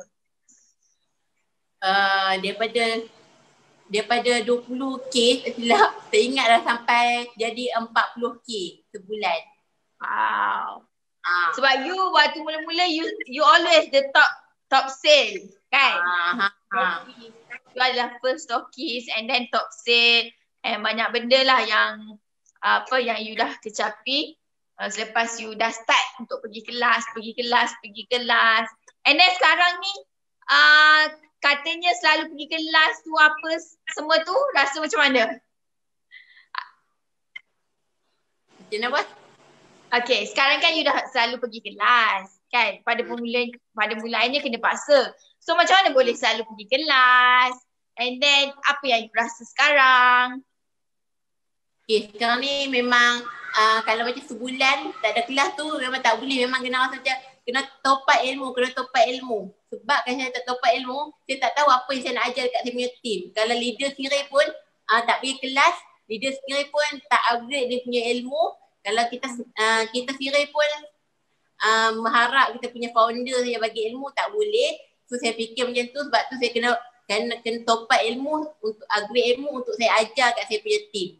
Uh, daripada daripada dua puluh K, tak saya ingat dah sampai jadi empat puluh K sebulan. Wow. Ah. Sebab you waktu mula-mula you you always the top top sale kan? Ah, ah. You adalah first stockies and then top sale and banyak benda lah yang apa yang you dah kecapi uh, selepas you dah start untuk pergi kelas, pergi kelas, pergi kelas. And then sekarang ni uh, katanya selalu pergi kelas tu apa semua tu rasa macam mana? Macam mana bos? Okay, sekarang kan you dah selalu pergi kelas kan? Pada pemula, pada mulanya kena paksa. So macam mana boleh selalu pergi kelas? And then apa yang you rasa sekarang? Okay, sekarang ni memang uh, kalau macam sebulan tak ada kelas tu memang tak boleh. Memang kena rasa macam kena top up ilmu, kena top up ilmu. Sebab kan saya tak top up ilmu, saya tak tahu apa yang saya nak ajar dekat saya punya team. Kalau leader sendiri pun uh, tak pergi kelas, leader sendiri pun tak upgrade dia punya ilmu. Kalau kita uh, kita sendiri pun uh, mengharap kita punya founder yang bagi ilmu, tak boleh. So saya fikir macam tu, sebab tu saya kena kena, kena top up ilmu untuk upgrade ilmu untuk saya ajar kat saya punya team.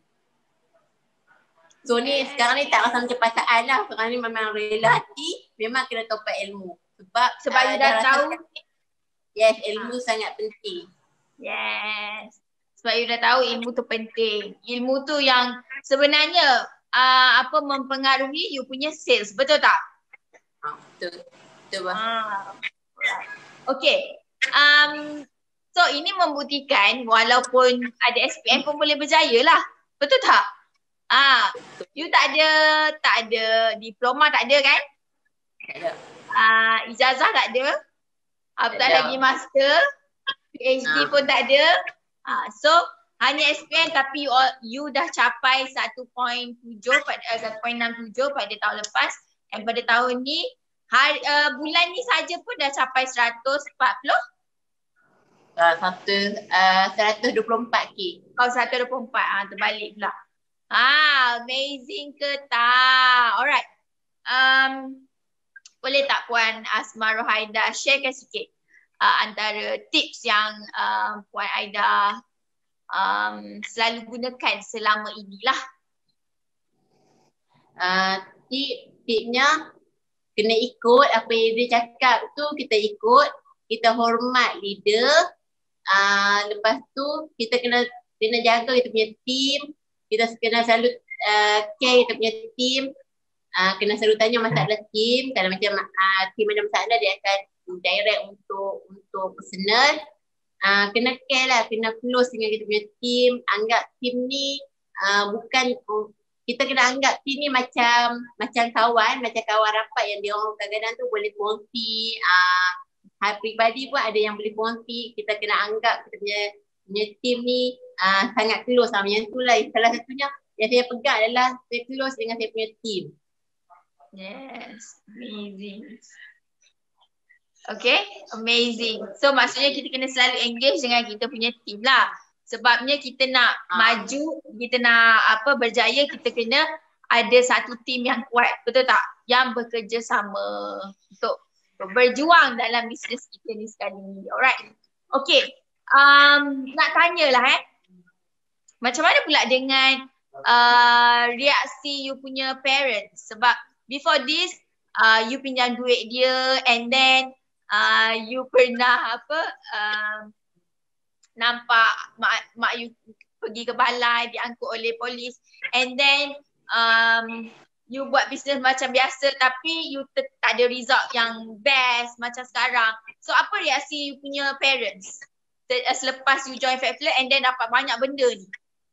So ni sekarang ni tak rasa macam pasangan lah. Sekarang ni memang rela hati, memang kena top up ilmu. Sebab Sebab uh, you dah tahu sekarang, yes, ilmu ha. sangat penting. Yes. Sebab you dah tahu ilmu tu penting. Ilmu tu yang sebenarnya uh, apa mempengaruhi you punya sales. Betul tak? Ha, betul. Betul bang. Ah. Okay. Um, so ini membuktikan walaupun ada S P M pun boleh berjaya lah. Betul tak? Ah, you tak ada tak ada diploma, tak ada kan? Tak ada. Ah, ijazah tak ada. Ah, tak, tak lagi master, P H D ah. pun tak ada. Ah, so hanya S P M tapi you, you dah capai satu perpuluhan tujuh pada satu perpuluhan enam tujuh pada tahun lepas, dan pada tahun ni hari, uh, bulan ni saja pun dah capai seratus empat puluh. Uh, satu, uh, seratus dua puluh empat K. Oh, seratus dua puluh empat. Ah, terbalik pula. Ah, amazing ke tak? Alright. Um, boleh tak Puan Asma Rohaida sharekan sikit uh, antara tips yang uh, Puan Aida um, selalu gunakan selama inilah? Uh, tip, tipnya kena ikut apa yang dia cakap tu, kita ikut, kita hormat leader. Uh, lepas tu kita kena kena jaga kita punya team. Kita kena selalu uh, care kita punya team. Uh, kena selalu tanya masalah team. Kalau macam uh, team ada masalah, dia akan direct untuk untuk personal. uh, kena care lah, kena close dengan kita punya team. Anggap team ni uh, bukan, uh, kita kena anggap team ni macam macam kawan, macam kawan rapat yang dia orang kadang-kadang tu boleh kongsi. Uh, hal peribadi pun ada yang boleh kongsi. Kita kena anggap kita punya, punya team ni uh, sangat close lah. Yang tu lah salah satunya yang saya pegang adalah saya close dengan saya punya team. Yes, amazing. Okay, amazing. So maksudnya kita kena selalu engage dengan kita punya team lah. Sebabnya kita nak ha. maju, kita nak apa berjaya, kita kena ada satu team yang kuat, betul tak? Yang bekerja sama untuk berjuang dalam bisnes kita ni sekali ni. Alright. Okay, um, nak tanyalah eh. Macam mana pula dengan uh, reaksi you punya parents? Sebab before this, uh, you pinjam duit dia and then uh, you pernah apa uh, nampak mak, mak you pergi ke balai, diangkut oleh polis and then um, you buat bisnes macam biasa tapi you te- tak ada result yang best macam sekarang. So apa reaksi you punya parents selepas you join Fatpler and then dapat banyak benda ni?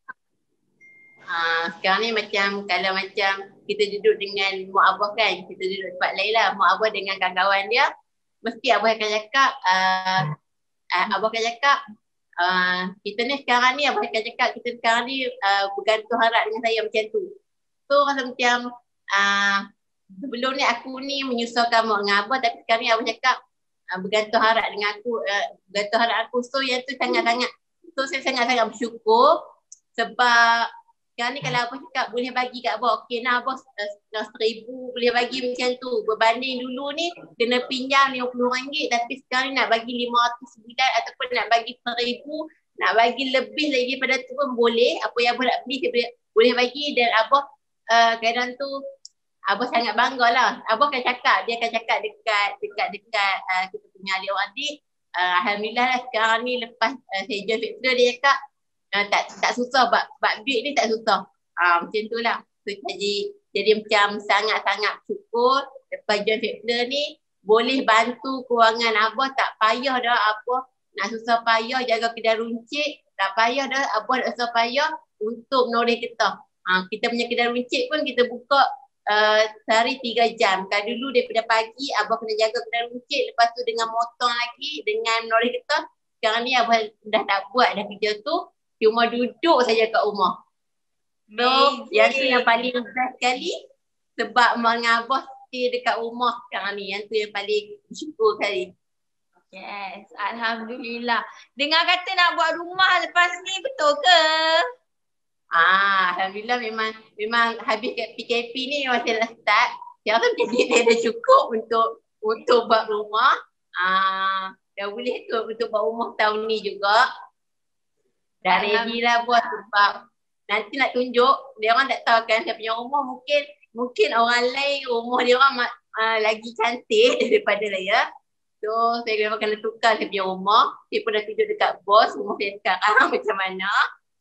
Uh, sekarang ni macam kalau macam kita duduk dengan mak abah kan, kita duduk tempat lain lah, mak abah dengan kawan-kawan dia, mesti abah akan cakap, uh, uh, abah akan cakap, uh, kita ni sekarang ni, abah akan cakap, kita sekarang ni uh, bergantung harap dengan saya macam tu. So rasa macam, uh, sebelum ni aku ni menyusahkan mak dengan abah, tapi sekarang ni abah cakap, uh, bergantung harap dengan aku, uh, bergantung harap aku. So yang tu sangat-sangat, so saya sangat-sangat bersyukur sebab sekarang ni kalau abah cakap boleh bagi kat abah, okey nah abah uh, seribu boleh bagi macam tu. Berbanding dulu ni kena pinjam lima puluh ringgit tapi sekarang ni nak bagi lima ratus sebulan ataupun nak bagi seribu, nak bagi lebih lagi pada tu pun boleh. Apa yang abah nak beli dia boleh, boleh bagi dan abah uh, kadang tu abah sangat bangga lah. Abah akan cakap, dia akan cakap dekat dekat dekat uh, kita punya adik-adik. Uh, Alhamdulillah lah sekarang ni lepas uh, saya join Fatpler dia cakap Uh, tak tak susah bab bab duit ni tak susah. Ah uh, macam tu lah. So, jadi jadi macam sangat-sangat syukur lepas join Fatpler ni boleh bantu kewangan abah, tak payah dah abah nak susah payah jaga kedai runcit, tak payah dah abah nak susah payah untuk menoreh kita. Ah uh, kita punya kedai runcit pun kita buka uh, sehari tiga jam. Kan dulu daripada pagi abah kena jaga kedai runcit, lepas tu dengan motong lagi dengan menoreh kita. Sekarang ni abah dah tak buat dah kerja tu. Cuma duduk saja kat rumah. So, amazing. Yang tu yang paling best sekali sebab mak dengan abah stay dekat rumah sekarang ni. Yang tu yang paling bersyukur sekali. Yes, Alhamdulillah. Dengar kata nak buat rumah lepas ni, betul ke? Ah, Alhamdulillah memang memang habis kat P K P ni memang saya dah start. Saya rasa duit saya dah cukup untuk untuk buat rumah. Ah, dah boleh tu untuk buat rumah tahun ni juga. Dah ready lah buat sebab nanti nak tunjuk, dia orang tak tahu kan saya punya rumah mungkin mungkin orang lain rumah dia orang uh, lagi cantik daripada saya. So saya kena tukar saya punya rumah. Saya pun dah tunjuk dekat bos rumah saya sekarang macam mana.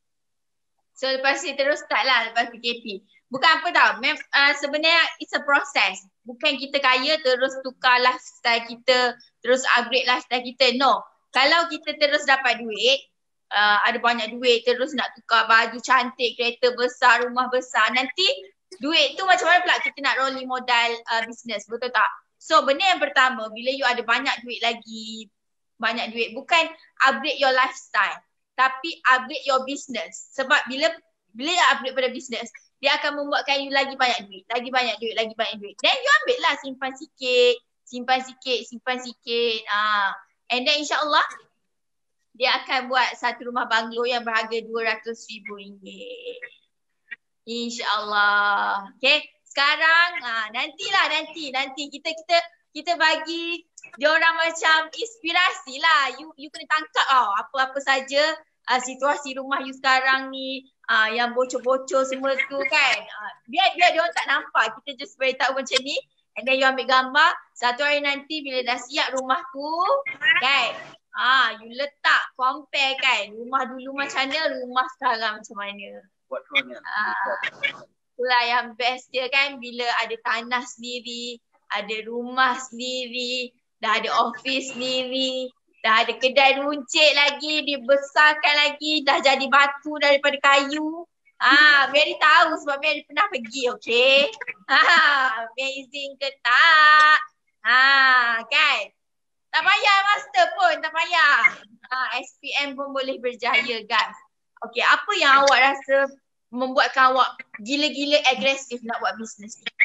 So lepas ni terus start lah lepas P K P. Bukan apa tau, mem- uh, sebenarnya it's a process. Bukan kita kaya terus tukar lifestyle kita, terus upgrade lifestyle kita. No, kalau kita terus dapat duit, Uh, ada banyak duit, terus nak tukar baju cantik, kereta besar, rumah besar, nanti duit tu macam mana pula kita nak rolling modal uh, bisnes, betul tak? So benda yang pertama, bila you ada banyak duit lagi, banyak duit, bukan upgrade your lifestyle tapi upgrade your business. Sebab bila bila you upgrade pada bisnes, dia akan membuatkan you lagi banyak duit, lagi banyak duit, lagi banyak duit. Then you ambil lah simpan sikit, simpan sikit, simpan sikit, uh, and then insyaAllah dia akan buat satu rumah banglo yang berharga dua ratus ribu ringgit. InsyaAllah. Okay. Sekarang, ha, nantilah nanti. Nanti kita kita kita bagi diorang macam inspirasi lah. You, you kena tangkap tau. Apa-apa saja uh, situasi rumah you sekarang ni. Uh, yang bocor-bocor semua tu kan. Uh, biar biar diorang tak nampak. Kita just beritahu macam ni. And then you ambil gambar. Satu hari nanti bila dah siap rumah tu. Kan. Ah, you letak, compare kan. Rumah dulu macam mana, rumah sekarang macam mana. Ah, itulah yang best dia kan. Bila ada tanah sendiri, ada rumah sendiri, dah ada office sendiri, Dah ada kedai runcit lagi, dibesarkan lagi, dah jadi batu daripada kayu. Ah, Mary tahu sebab Mary pernah pergi, okay? Ah, amazing ke tak? Ah, kan? Tak payah master pun, tak payah. Ah, S P M pun boleh berjaya, guys. Okay, apa yang awak rasa membuatkan awak gila-gila agresif nak buat bisnes ni?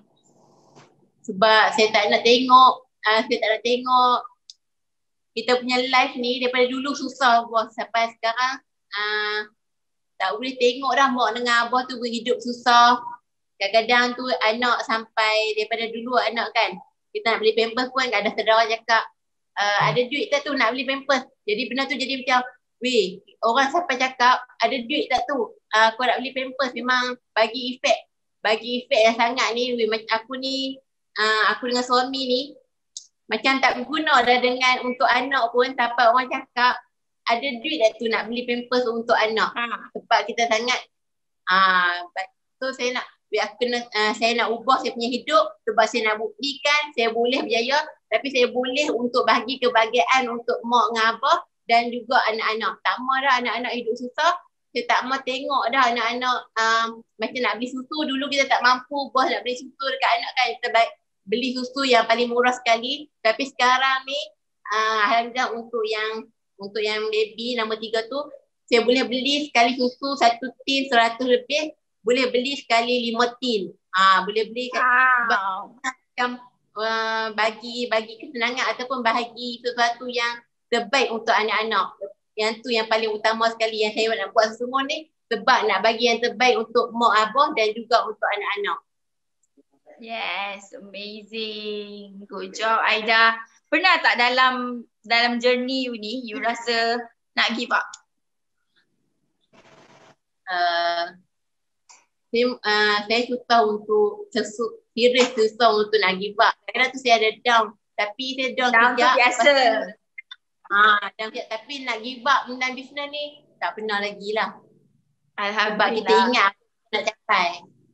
Sebab saya tak nak tengok, uh, saya tak nak tengok kita punya life ni daripada dulu susah bos sampai sekarang uh, tak boleh tengok dah mak dengan abah tu berhidup susah. Kadang-kadang tu anak sampai daripada dulu anak kan, kita nak beli pampers pun ada saudara cakap uh, ada duit tak tu nak beli pampers. Jadi benda tu jadi macam weh, orang sampai cakap ada duit tak tu uh, kau nak beli pampers, memang bagi efek bagi efek yang sangat ni. Weh, macam aku ni uh, aku dengan suami ni macam tak berguna dah dengan untuk anak pun, sampai orang cakap ada duit dah tu nak beli pampers untuk anak. Ha. Sebab kita sangat ah uh, so saya nak aku kena uh, saya nak ubah saya punya hidup sebab saya nak buktikan saya boleh berjaya, tapi saya boleh untuk bagi kebahagiaan untuk mak dengan abah dan juga anak-anak. Tak mahu dah anak-anak hidup susah. Saya tak mahu tengok dah anak-anak um, macam nak beli susu. Dulu kita tak mampu bos nak beli susu dekat anak kan. Kita baik beli susu yang paling murah sekali. Tapi sekarang ni uh, alhamdulillah untuk yang untuk yang baby nombor tiga tu saya boleh beli sekali susu satu tin seratus lebih, boleh beli sekali lima tin. Ah, boleh beli wow. Macam uh, bagi bagi kesenangan ataupun bagi sesuatu yang terbaik untuk anak-anak. Yang tu yang paling utama sekali yang saya nak buat semua ni, sebab nak bagi yang terbaik untuk mak abah dan juga untuk anak-anak. Yes, amazing. Good job Aida. Pernah tak dalam dalam journey you ni you rasa nak give up? Uh, saya, uh, saya susah untuk sesu, serius susah untuk nak give up. Kadang-kadang tu saya ada down, tapi saya down, down sekejap. Down biasa. Ah, down sekejap. Tapi nak give up dalam bisnes ni tak pernah lagi lah. Alhamdulillah. Sebab kita ingat nak capai.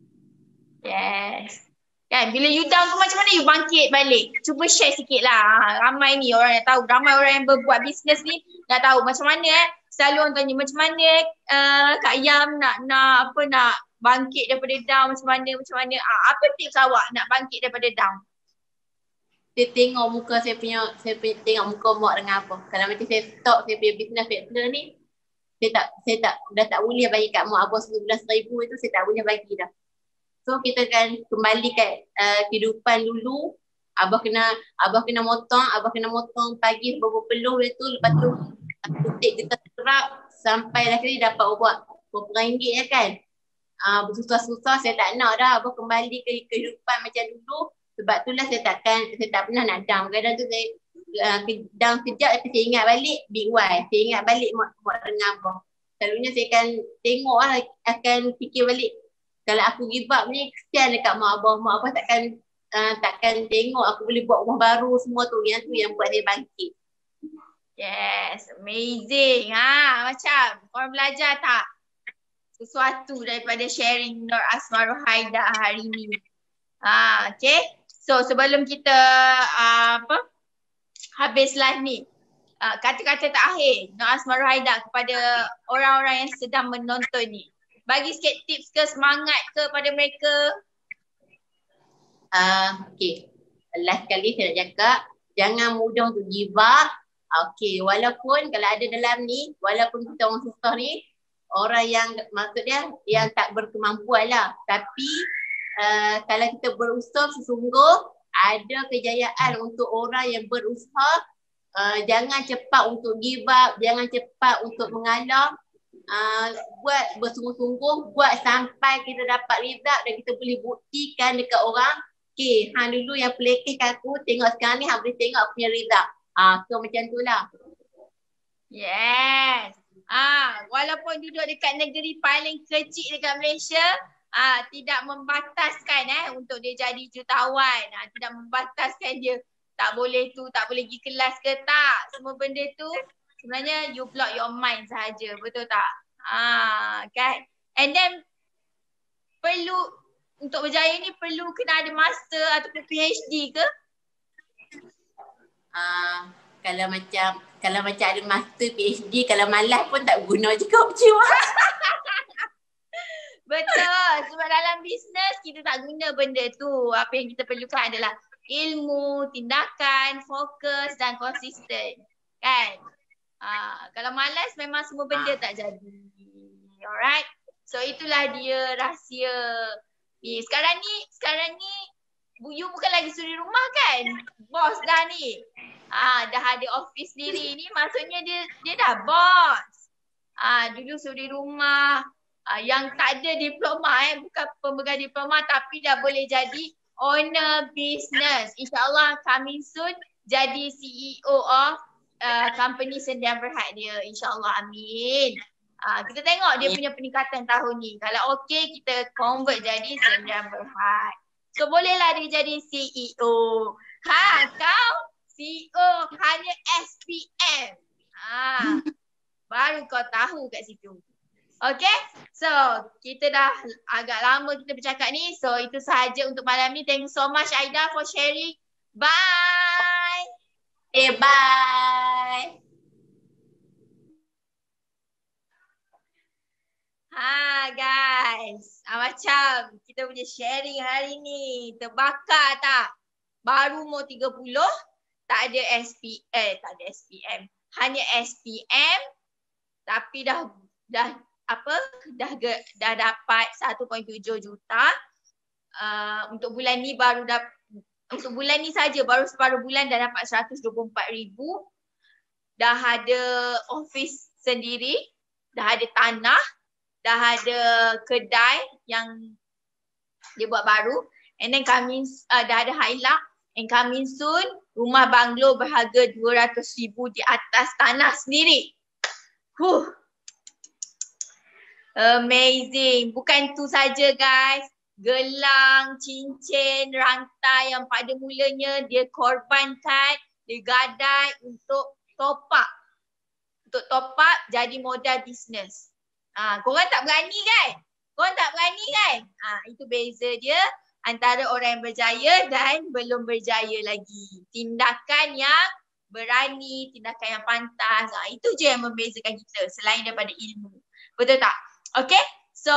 Yes. Kan bila you down tu macam mana you bangkit balik? Cuba share sikit lah. Ramai ni orang yang tahu. Ramai orang yang berbuat bisnes ni nak tahu macam mana eh. Selalu orang tanya macam mana uh, Kak Yam nak nak apa nak bangkit daripada down macam mana macam mana. Ah, apa tips awak nak bangkit daripada down? Saya tengok muka saya punya, saya punya, tengok muka mak dengan apa. Kalau macam saya stop saya punya bisnes partner ni, saya tak saya tak dah tak boleh bagi kat mak abah sebelas ribu itu saya tak boleh bagi dah. So kita kan kembali kat uh, kehidupan dulu. Abah kena abah kena motong, abah kena motong pagi beberapa peluh itu, lepas tu kutik kita serap sampai dah kali dapat ubat berapa ringgit ya kan. Uh, bersusah-susah saya tak nak dah abah kembali ke kehidupan macam dulu. Sebab itulah saya takkan saya tak pernah nak down. Kadang tu saya uh, down kejap tapi saya ingat balik big why. Saya ingat balik mak mak dengan abah. Selalunya saya akan tengok lah, akan fikir balik. Kalau aku give up ni kesian dekat mak abah. Mak abah takkan uh, takkan tengok aku boleh buat rumah baru semua tu. Yang tu yang buat dia bangkit. Yes, amazing. Ha, macam korang belajar tak sesuatu daripada sharing Nur Asma Rohaida hari ni? Ha, okay. So sebelum kita uh, apa habis live ni, uh, kata-kata terakhir Nur Asma Rohaida kepada orang-orang yang sedang menonton ni. Bagi sikit tips ke semangat ke pada mereka. Uh, okay. Last kali saya nak cakap, jangan mudah untuk give up. Okay, walaupun kalau ada dalam ni, walaupun kita orang susah ni, orang yang maksudnya yang tak berkemampuan lah. Tapi uh, kalau kita berusaha sesungguh, ada kejayaan untuk orang yang berusaha. Uh, jangan cepat untuk give up, jangan cepat untuk mengalah. Uh, buat bersungguh-sungguh, buat sampai kita dapat result dan kita boleh buktikan dekat orang. Okay, hang dulu yang pelekeh aku, tengok sekarang ni hang boleh tengok aku punya result. Ah, so macam tu lah. Yes. Ah, walaupun duduk dekat negeri paling kecil dekat Malaysia, ah, tidak membataskan eh untuk dia jadi jutawan. Ah, tidak membataskan dia tak boleh tu, tak boleh pergi kelas ke tak. Semua benda tu sebenarnya you block your mind sahaja, betul tak? Ah, kan? And then perlu untuk berjaya ni perlu kena ada master ataupun P H D ke? Uh, kalau macam kalau macam ada master P H D, kalau malas pun tak guna juga percuma. Betul. Sebab dalam bisnes kita tak guna benda tu. Apa yang kita perlukan adalah ilmu, tindakan, fokus dan konsisten. Kan? Uh, kalau malas memang semua benda tak jadi. Alright? So itulah dia rahsia. Ni sekarang ni, sekarang ni you bukan lagi suri rumah kan? Bos dah ni. Ah, dah ada office sendiri ni, maksudnya dia dia dah bos. Ah, dulu suri rumah ah, yang tak ada diploma eh, bukan pemegang diploma tapi dah boleh jadi owner business. InsyaAllah coming soon jadi C E O of uh, company Sendian Berhad dia. InsyaAllah, amin. Ah, kita tengok dia punya peningkatan tahun ni. Kalau okey, kita convert jadi Sendian Berhad. So bolehlah dia jadi C E O. Ha, kau C E O hanya S P M. Ha, baru kau tahu kat situ. Okay, so kita dah agak lama kita bercakap ni. So itu sahaja untuk malam ni. Thank you so much Aida for sharing. Bye. Eh, bye. Ha guys, ah, macam kita punya sharing hari ni terbakar tak? Baru umur tiga puluh, tak ada S P, eh tak ada S P M. Hanya S P M tapi dah dah apa? Dah dah dapat satu perpuluhan tujuh juta. Uh, untuk bulan ni baru dapat, untuk bulan ni saja baru separuh bulan dah dapat seratus dua puluh empat ribu. Dah ada office sendiri, dah ada tanah, dah ada kedai yang dia buat baru, and then coming uh, dah ada Hilux, and coming soon rumah banglo berharga dua ratus ribu di atas tanah sendiri. Huh. Amazing. Bukan tu saja guys, gelang, cincin, rantai yang pada mulanya dia korbankan, dia gadai untuk top up, untuk top up jadi modal bisnes. Ha, korang tak berani kan? Korang tak berani kan? Ha, itu beza dia antara orang yang berjaya dan belum berjaya lagi. Tindakan yang berani, tindakan yang pantas. Ha, itu je yang membezakan kita selain daripada ilmu. Betul tak? Okay? So,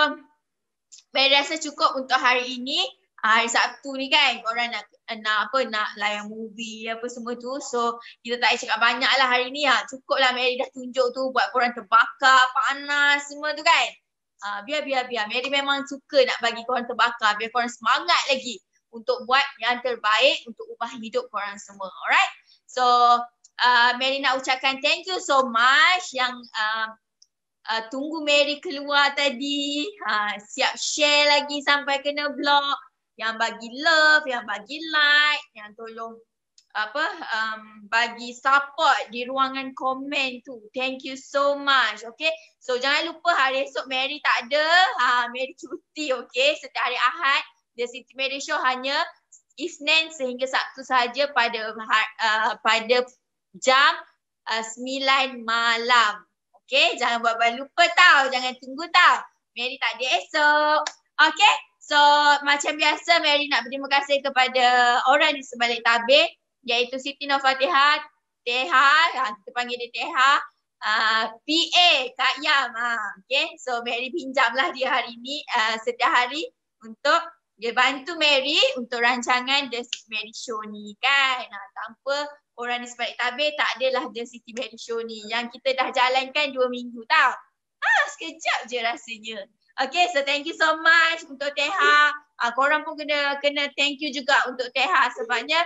saya rasa cukup untuk hari ini. Hari Sabtu ni kan, korang nak nak apa, nak layan movie apa semua tu. So, kita tak payah cakap banyak lah hari ni. Ha. Cukup lah Mary dah tunjuk tu buat korang terbakar, panas semua tu kan. Ha, biar, biar, biar. Mary memang suka nak bagi korang terbakar, biar korang semangat lagi untuk buat yang terbaik untuk ubah hidup korang semua. Alright? So, uh, Mary nak ucapkan thank you so much yang uh, uh, tunggu Mary keluar tadi. Ha, siap share lagi sampai kena block. Yang bagi love, yang bagi like, yang tolong apa um, bagi support di ruangan komen tu. Thank you so much. Okay. So jangan lupa hari esok Mary tak ada. Ha, Mary cuti. Okay. Setiap hari Ahad. The City Mary Show hanya Isnin sehingga Sabtu saja pada uh, pada jam uh, sembilan malam. Okay. Jangan buat-buat lupa tau. Jangan tunggu tau. Mary tak ada esok. Okay. So macam biasa Mary nak berterima kasih kepada orang di sebalik tabir iaitu Siti Nurfatihah, Teha, kita panggil dia Teha, uh, P A Kak Yam. Uh, okay, so Mary pinjamlah dia hari ni uh, setiap hari untuk dia bantu Mary untuk rancangan The Siti Mary Show ni kan. Uh, tanpa orang di sebalik tabir tak adalah The Siti Mary Show ni yang kita dah jalankan dua minggu tau. Ah, sekejap je rasanya. Okay, so thank you so much untuk Teha. Uh, korang pun kena kena thank you juga untuk Teha sebabnya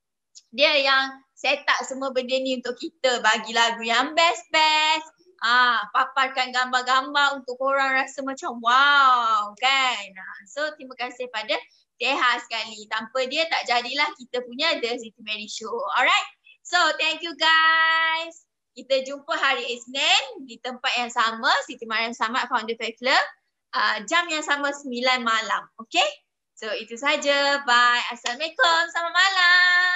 dia yang set up semua benda ni untuk kita. Bagi lagu yang best-best. Ah, paparkan gambar-gambar untuk korang rasa macam wow kan. Uh, so terima kasih pada Teha sekali. Tanpa dia tak jadilah kita punya The Siti Mary Show. Alright. So thank you guys. Kita jumpa hari Isnin di tempat yang sama. Siti Mariam Samad Founder Faith Club. Uh, jam yang sama sembilan malam. Okay? So itu saja. Bye. Assalamualaikum. Selamat malam.